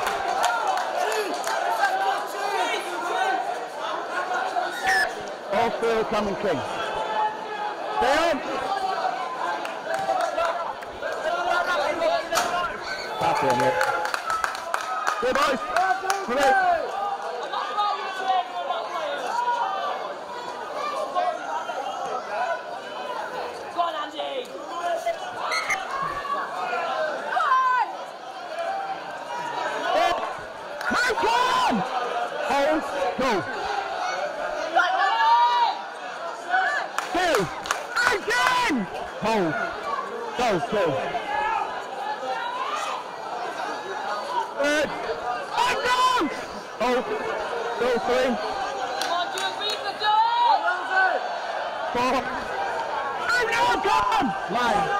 All three coming king. Stay on. Tap in it. Good boys. Great. Go on, Andy. Hold, go. Two. Again. Hold. Go, two. Third. And down. Hold. Go, three. Come on, June, beat the door. Four. And now come. Line.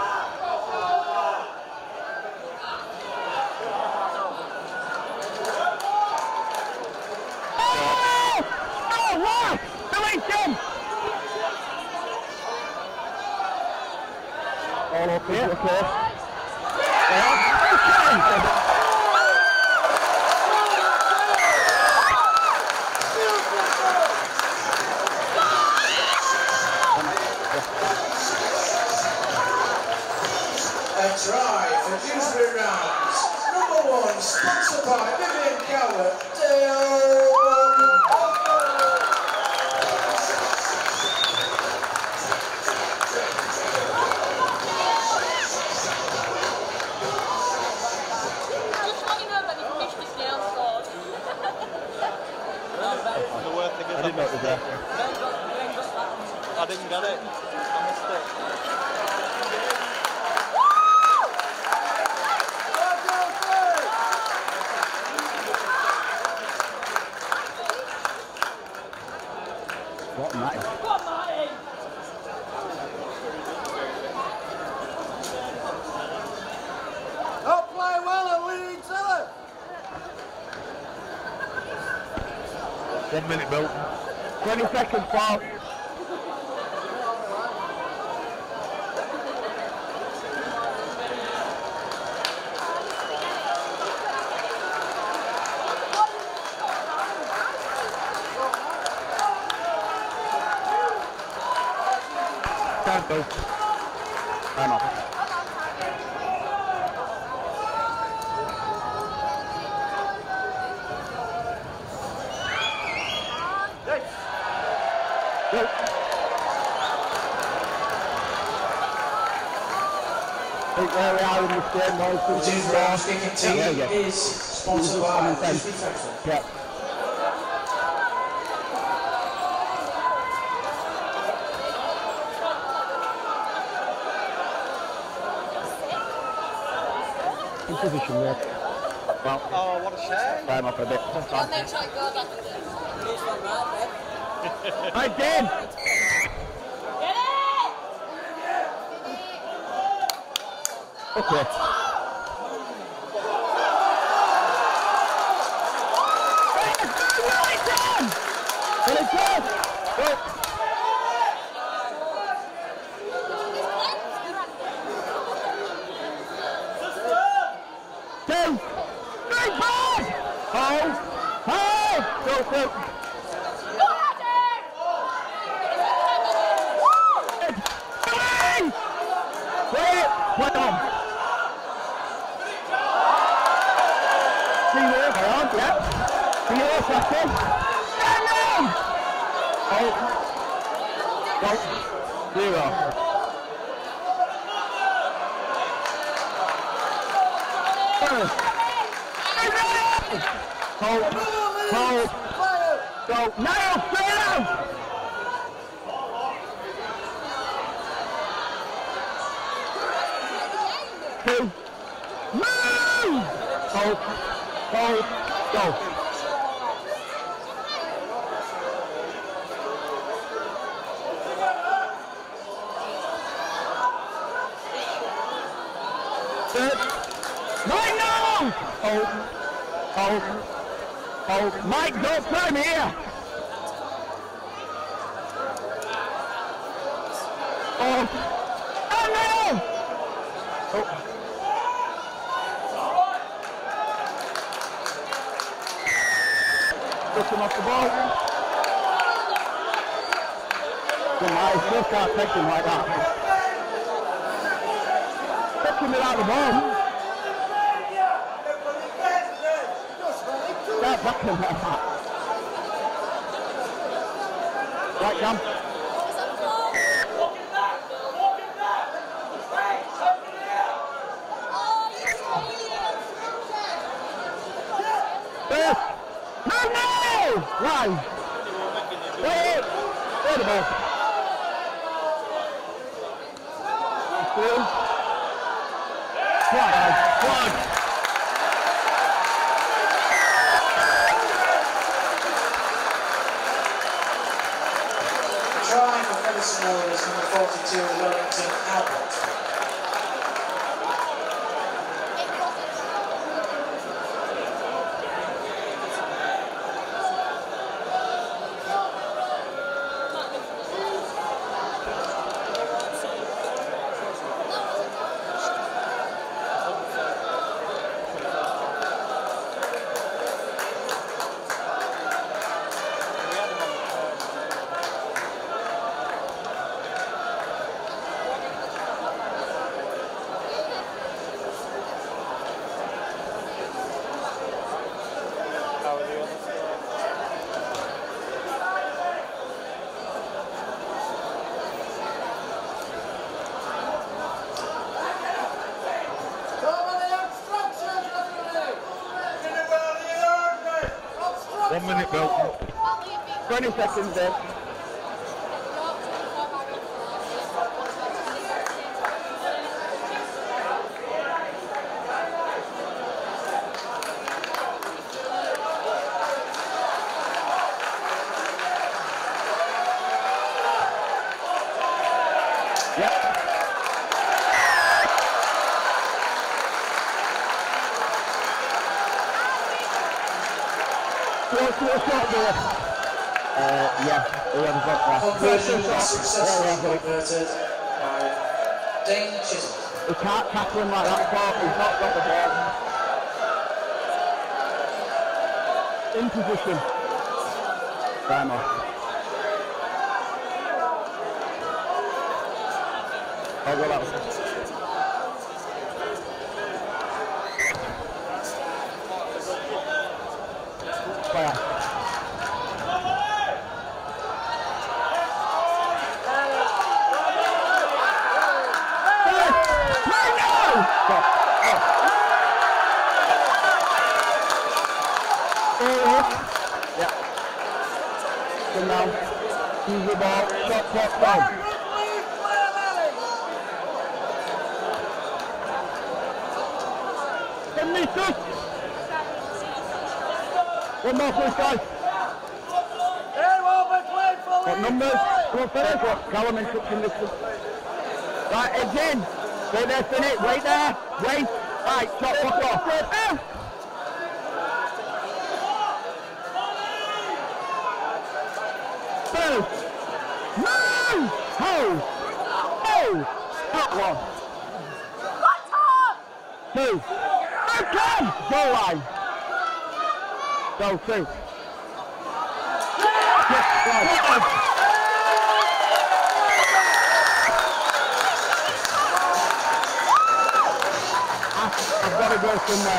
All up, yeah. Okay. A try for Dewsbury rounds. Number one, sponsored by Vivian Coward. I didn't know it was there. I didn't get it. I missed it. Nice. Don't play well and we need Zilla. One minute, Bill. twenty seconds, Paul. Time, Bill. Time off. Go. I think where we are in this game, no, The it's Dewsbury kicking team Yeah, yeah. is sponsored by Dewsbury Faithful. Yeah. In position there. Well, Oh, what a shame. time off a bit. I'll make sure it goes like this. I did! Get it! Okay. Well, it's good! Go! Two! Three, four! Hold! Hold! Go, go! Three! Wait! Wait on! Three more, hang on, yeah. Three more, second. Stand down! Hold. Go. Zero. Hold, hold, go, now, straight out! Two, move! Hold, hold, go. Good. Right now! Hold. Hold. Hold. Mike, don't play me here. Hold. Oh, no! Oh. Push him off the ball. Good night. Still can't take him like that. Took him without the ball. Start backing like that. Right, Cam. First. No, no! Right. Wait. Wait a minute. Through. Come on, come on. Trying for Featherstone Rovers, number forty-two, Wellington Albert. One minute, Bill. twenty seconds then. What's your shot there? Uh, yeah, whoever's got that. Conversion was successfully converted by Dane Chisholm. He can't tackle him like that, Paul. He's not got the ball. In position. Time off. I'll go that way. Play out. Yeah. Come down. Use the ball. Shot clock down. Ten meters. One more please, guys. What numbers? Come on, finish. What? Callum instruction distance. Right, edge in. Wait there, finish. Wait there. Wait. Right, shot clock off. Out. Two. Move! Hold! Hold! That one. Two. Okay! Goal line. Go two. Yes, right. I've got to go somewhere.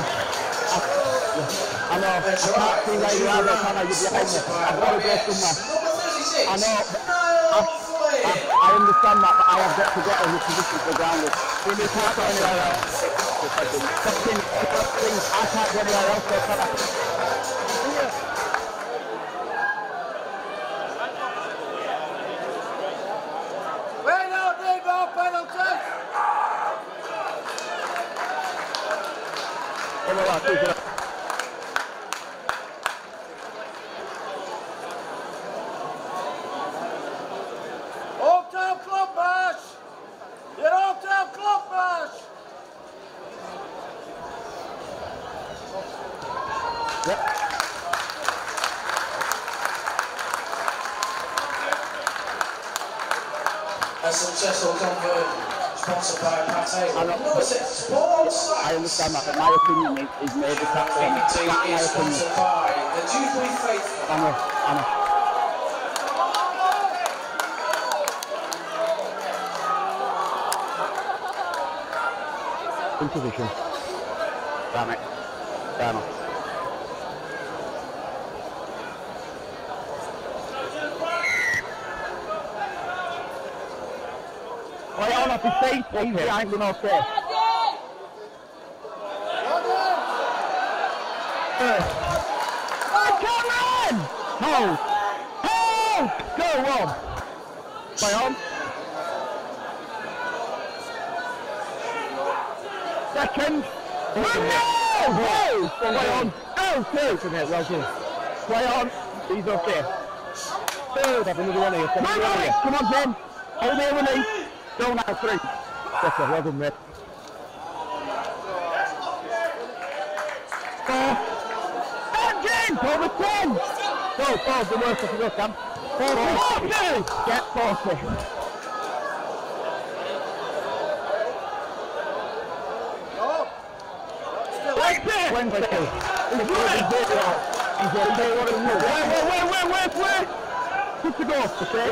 I know. I can't see where you are, but can I? You're behind me. I've got to go somewhere. I know, I, I, I understand that, but I have got to get in the position for grounded. We can't go anywhere else. Something, things, I can't go anywhere else, so can I? Wait out, big ball penalty! Come on, keep it up. A successful conversion, sponsored by Pat Taylor. Number six, Paul Sykes. I understand that, but my opinion is, is maybe that one. Kicking team is sponsored by the Dewsbury Faithful. I know, I know. In position. Damn it. Damn it. Play on off his feet, please. Behind him, okay. Oh, come on! Hold! Hold! Go on! Play on. Second. Oh, no! Play on. Oh, two. Well done. Play on. He's okay. Third. Have another one here. Come on, Come on, Jen. Hold here with me. Go now, three. That's a well done, mate. Four. Engine! Over ten! Go, four, the worst of the go, Cam. Forty. Get forty. twenty-two. He's running. He's running. Wait, wait, wait, wait, wait, wait! Good to go, okay?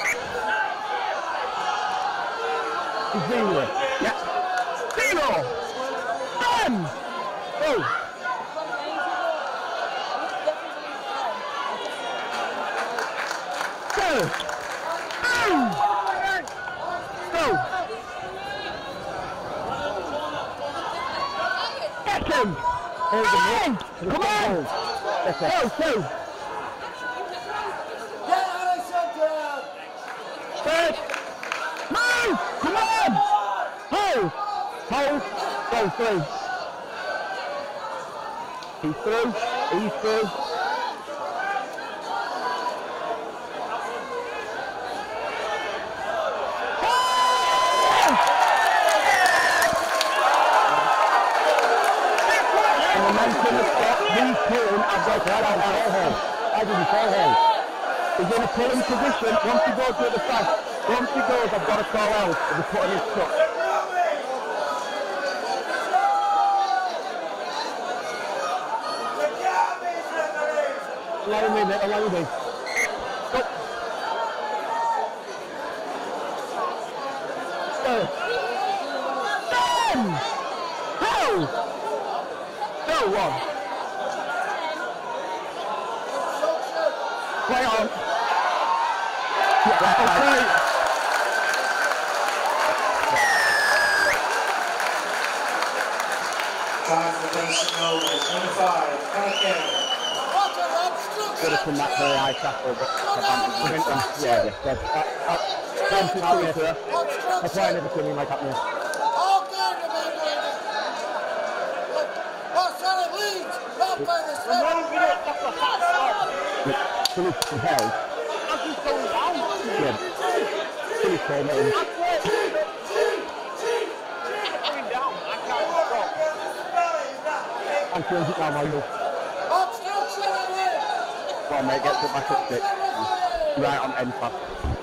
Zero. Yeah. Zero. Ten. Oh. Two. Two. Go. Get him. Hold him. Come on. Go, two. Get Alison down! Third. Move! Come on! Hold! Hold! Go through. He's through. He's through. And the momentum has got these pulling. I've got that out of four hole. I did the four hole. He's in a pulling position. Once he goes to the side, once he goes, I've got to call out. If he's putting his truck. Allow me, mate, allow me. Stop. Go. Ten! Two! Go, one. Play on. Yeah, that's right. Time for the Featherstone Rovers. Number five, Hurricane. Could have come back for the high tackle, but I went on. Yeah, yeah. That's two into her. That's why I never seen him like that now. Phillips from hell. Yeah. Phillips called me. I'm changing it now, Michael. Come on, mate, get the back up stick. Right on end pass.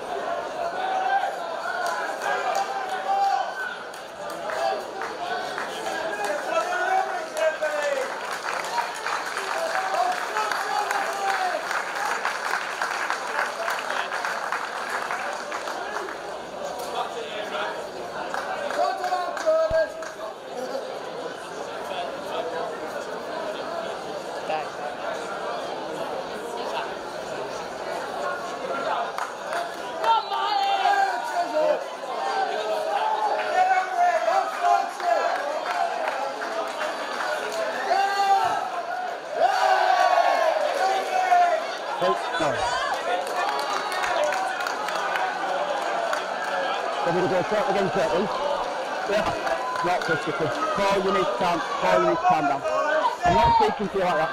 We're going to go short again, shortly. Yeah. Not just because Paul, you need to calm, Paul, you need to calm down. I'm not speaking to you like that.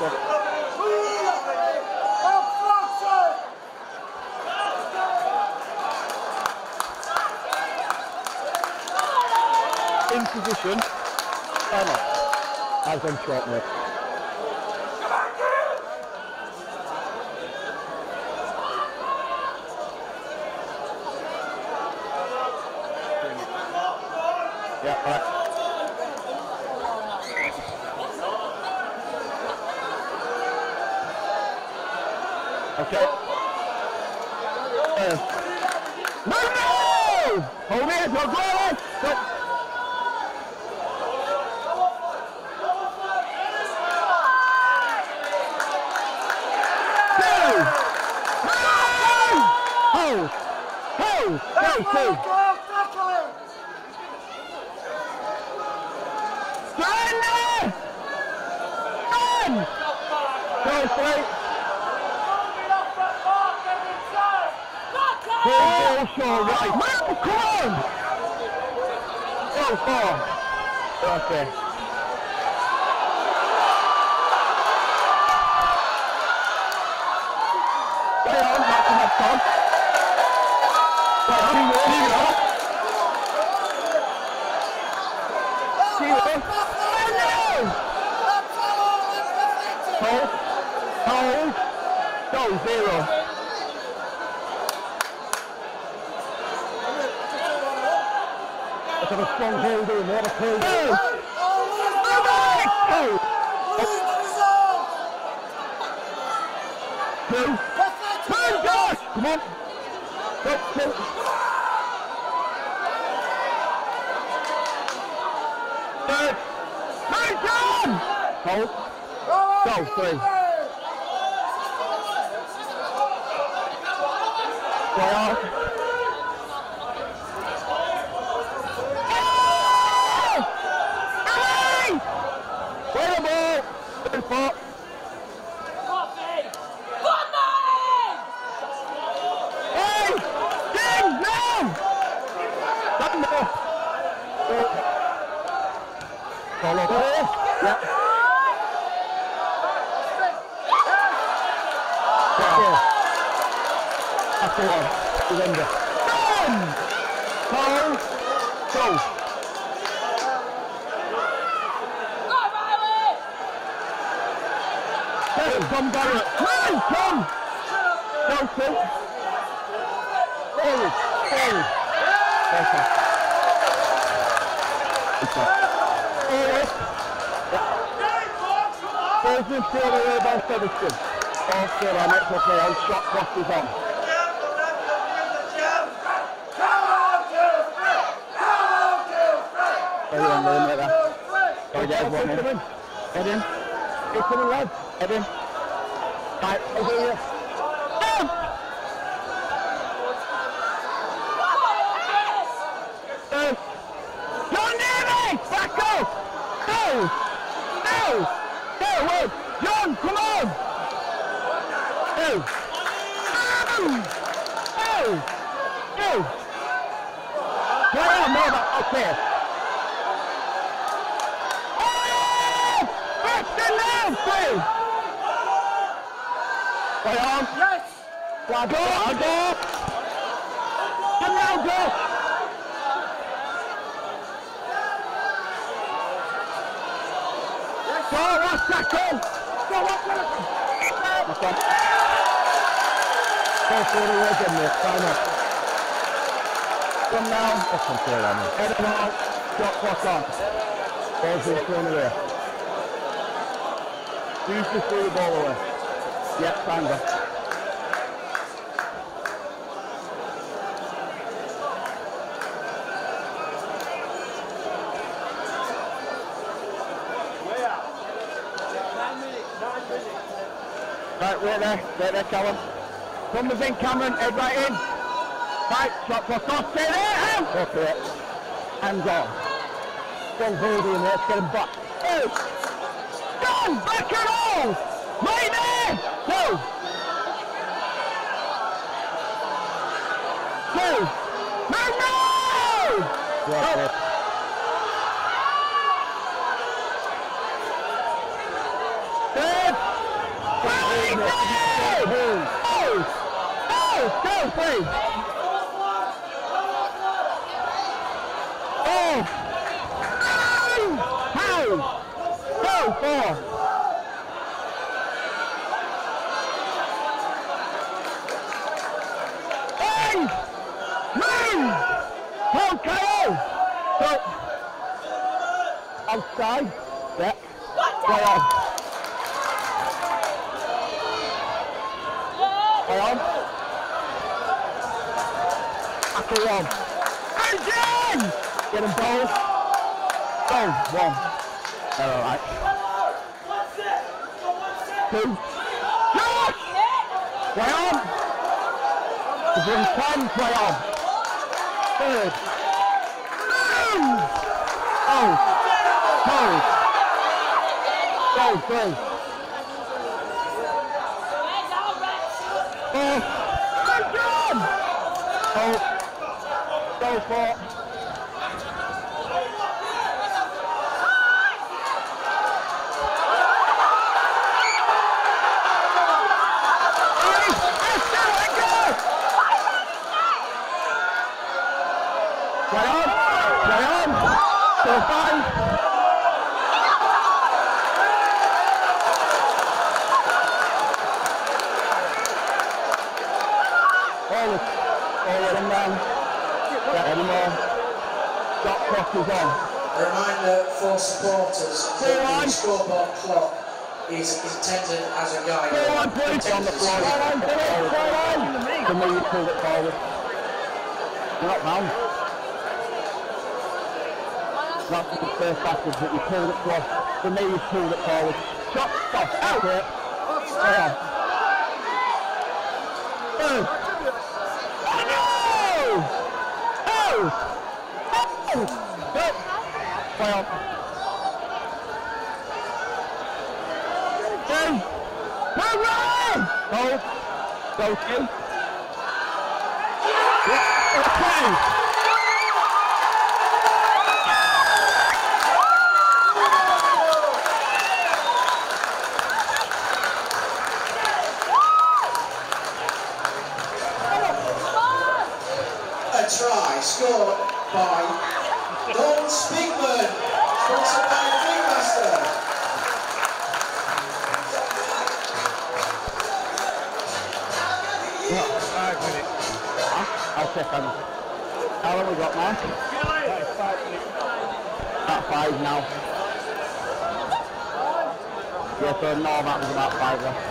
So. In position. Turn off. I've gone short, mate. Yeah, all right. Okay. Uh, no, no! Hold it, go, go, go! Two! Hold! Hold! Hold! Two! Go straight. Oh, sure, right. No, come on. Go far. Okay. Stay on, back to my son. Right, see where you are. See where? Oh, no! Hold. Hold. Go, zero. Let's have a strong hold in there. Hold. Hold. Hold. Two. Two, Josh! Come on. Go, two. Third. Third, John! Hold. Go, three. Play off. Oh! Play the ball. Good foot. Hey! Ding! Down! Down there. Follow ball. Yeah. That's the one. Surrender. Done! Hold. Go. Come, Garrett. Man, come. Go, two. Forward, forward. Okay. Forward. Forward, forward, away by Featherstone. All still on it, okay, on shot clock is on. Everyone running like that. Gotta get everyone in. Head in. Keep coming, lads. Head in. Right, over here. Down! Down! You're near me! Back up! Go! Go! Go, Wood! John, come on! Go! Go! Go! Go! Play on, no, that, okay. Play on! Yes! Flag go! Flag go! Come now, go! Go, last tackle! Go, last tackle! That's on. Go for the leg in there, sign up. Come now. That's on clear on me. Head him out. Shot clock on. Ball's in the corner there. Use to throw the ball away. Yep, finger. Right, wait there, wait there, Callum. Numbers in, Cameron, head right in. Right, shot clock off, stay there, out! Okay, hands on. Don't hold in there, let's get him back. Oh! Go! Back at all! Right there! Go! Go! No, no! Yeah, oh. Third! Right there! Oh! Oh! Go, please! Oh! How? Go, four! Hold K O! Go! Outside. Yeah. Play on. Play on. Tackle one. Engine! Get him ball. Go. One. They're alright. Two. Yes! Play on. To bring ten, play on. Third. Oh. Hold. Go, go. Oh. Good job. Oh. Go for it. Play on, play on, so fine. Forward, forward and down. Get any more. Shot clock is on. A reminder for supporters that the scoreboard clock is intended as a guide. Go on, please. On the floor. Go on, do it, go on. For me, you pulled it forward. You're not bound. That's the first backwards that you pulled it across. For me, you pulled it forward. Shot, stop, out it. Play on. Oh! Oh no! Oh! Oh! Go! Play on. Two! No run! Go! Go two! Yeah, okay! Try scored by Don Speakman, sponsored by Featherstone. five minutes. Huh? I'll check on it. How long we got, Mark? That is five minutes. About five now. Yeah, so no, that was about five left.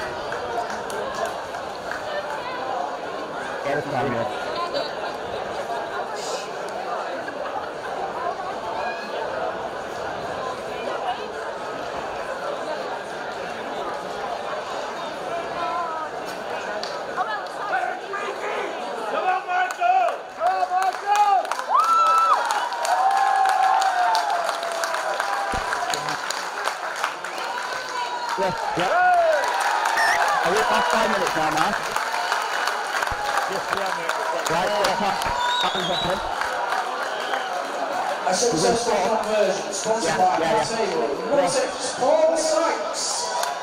Get it down here. Yes, yep. Are we past five minutes now, Mark? Yes, we are, mate. Right, yeah. Happens up here. A successful conversion sponsored Yeah, by yeah, yeah. Potato. Number six, Paul Sykes.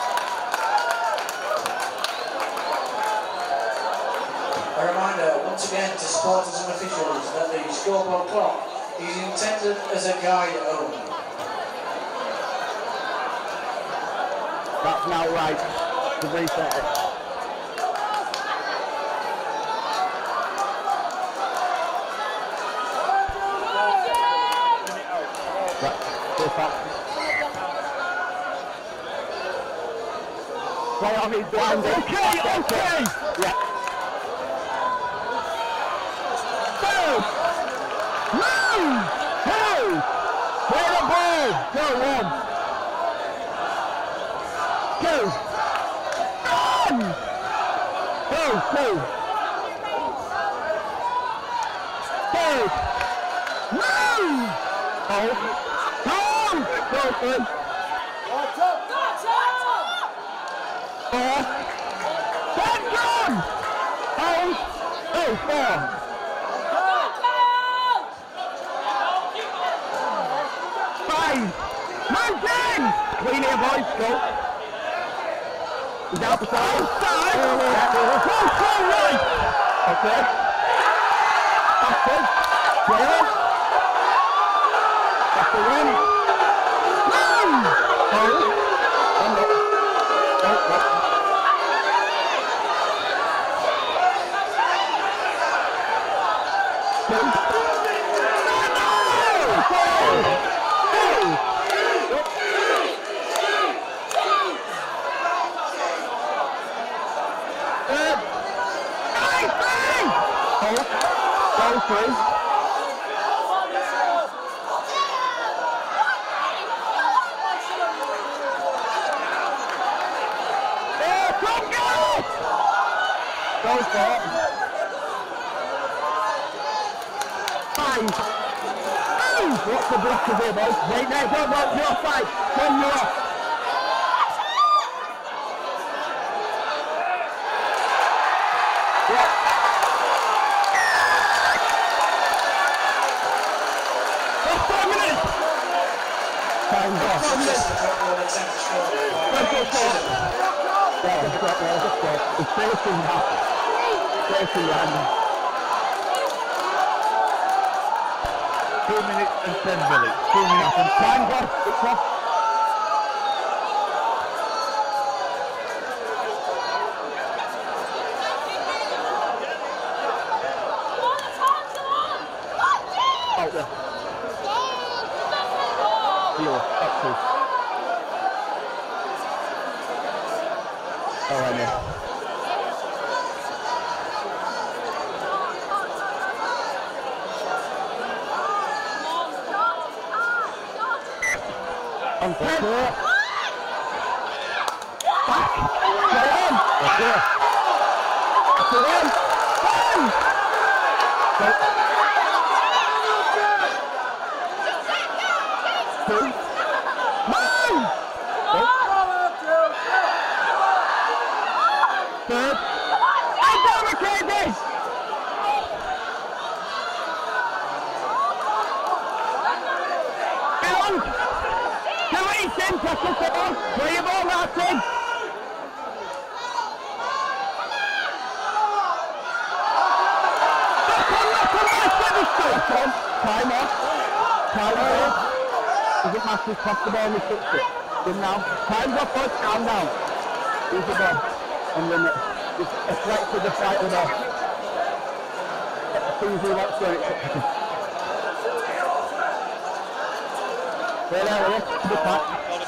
A reminder once again to supporters and officials that the scoreboard clock is intended as a guide only. That's now right. To reset it. Right, go back. Play on his blind. Okay, okay! Yeah. Two! Move! Two! Play the ball! Go one! Two! One! Go, two! Two! Move! Oh! Come! Go, three! Four! Ten, John! Hold! Two, four! Five! Nineteen! Clean here, boys, go! He's out the side. Outside! Go, go, right! Okay. Backward. Clear. That's the win. Move! Hold. One more. Oh, oh. Two. No! Two! Go through. Oh, come go! Go for it. Five. Oh, what's the blocker here, boys? Wait there, don't go, you're five. One more. Time off. Just the top of the attempt to score. Let's go for it. Yeah, let's go, let's go. It's facing now. Facing now. Two minutes and ten minutes. Two minutes and Time off. It's off. Out there. Zero. Up two. Oh, I know. On ten. Back. Get on. That's it. That's it in. Ten. Go. Two. Move! Go. Third. And down the Katie! Beyond! Two eighteen, press the ball. Play your ball, Martin. Look on, look on, my Featherstone. Time off. Time off. Doesn't matter, pass the ball and he touched it. Good now. Time's up, boys. Calm down. Use the ball. And limit. Just deflect to the side of the ball. see who wants to do it. Stay there with it. Good time.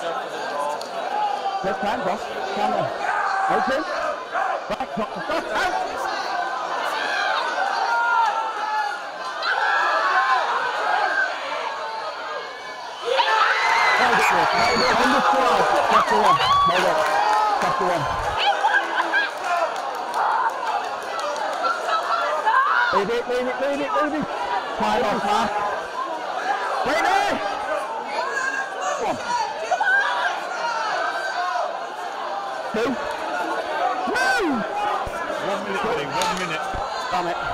Good time, boss. Come on. Okay. Right, not the stop. Out. Hold it there. Hold it. Hold it for us. Chapter one. Hold it. Chapter one. Leave it, leave it, leave it, leave it. Time off, Mark. Wait there. One. Two. Move! One minute, buddy, one minute. Damn it.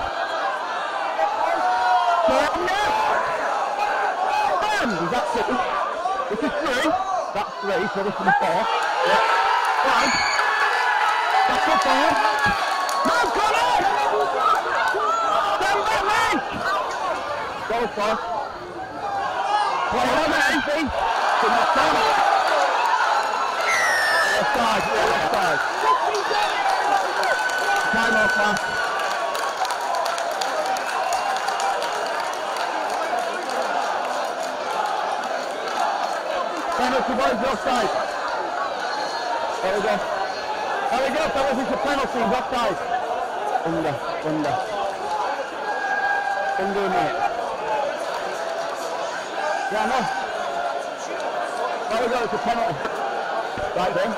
Damn it! Damn! Is that two? This is three. That's three, so this is four. Yeah. Five. That's a four. No, Connor! Stand back, mate! Go for it. Play on it, easy. Good enough, Tom. Left side, yeah, left side. Time off, man. Penalty, boys, offside. There we go. There we go, fellas, it's a penalty, he's offside. Under, under. Under a minute. Yeah, no. There we go, it's a penalty. Right then.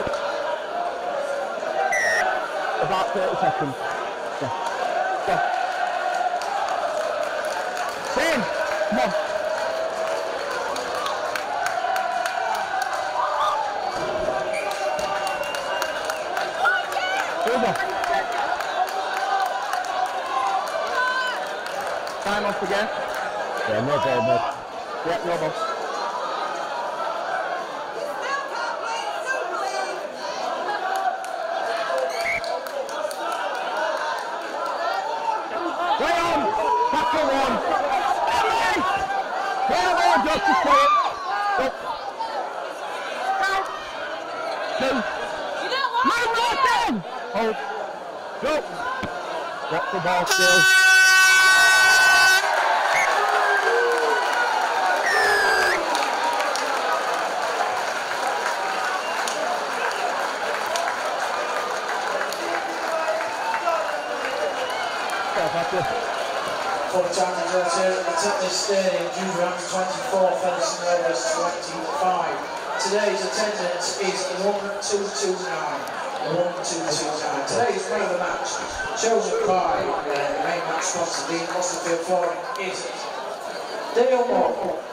About thirty seconds. Yeah. Yeah. Ten. Come on. Here we go. Time off again. Yeah, no ball, no. Yeah, no ball. Play on! Tackle one! Play! Play the ball, just to play it! Up. Two. Move Martin! Hold. Go! Watch the ball still. Full time results here at the Titlis Stadium, Dewsbury twenty-four, Featherstone Rovers twenty-five. Today's attendance is one two two nine. one two two nine. Today's man of the match, chosen by uh, the main match sponsor, Dean Fosterfield Flooring, is Dale Moore.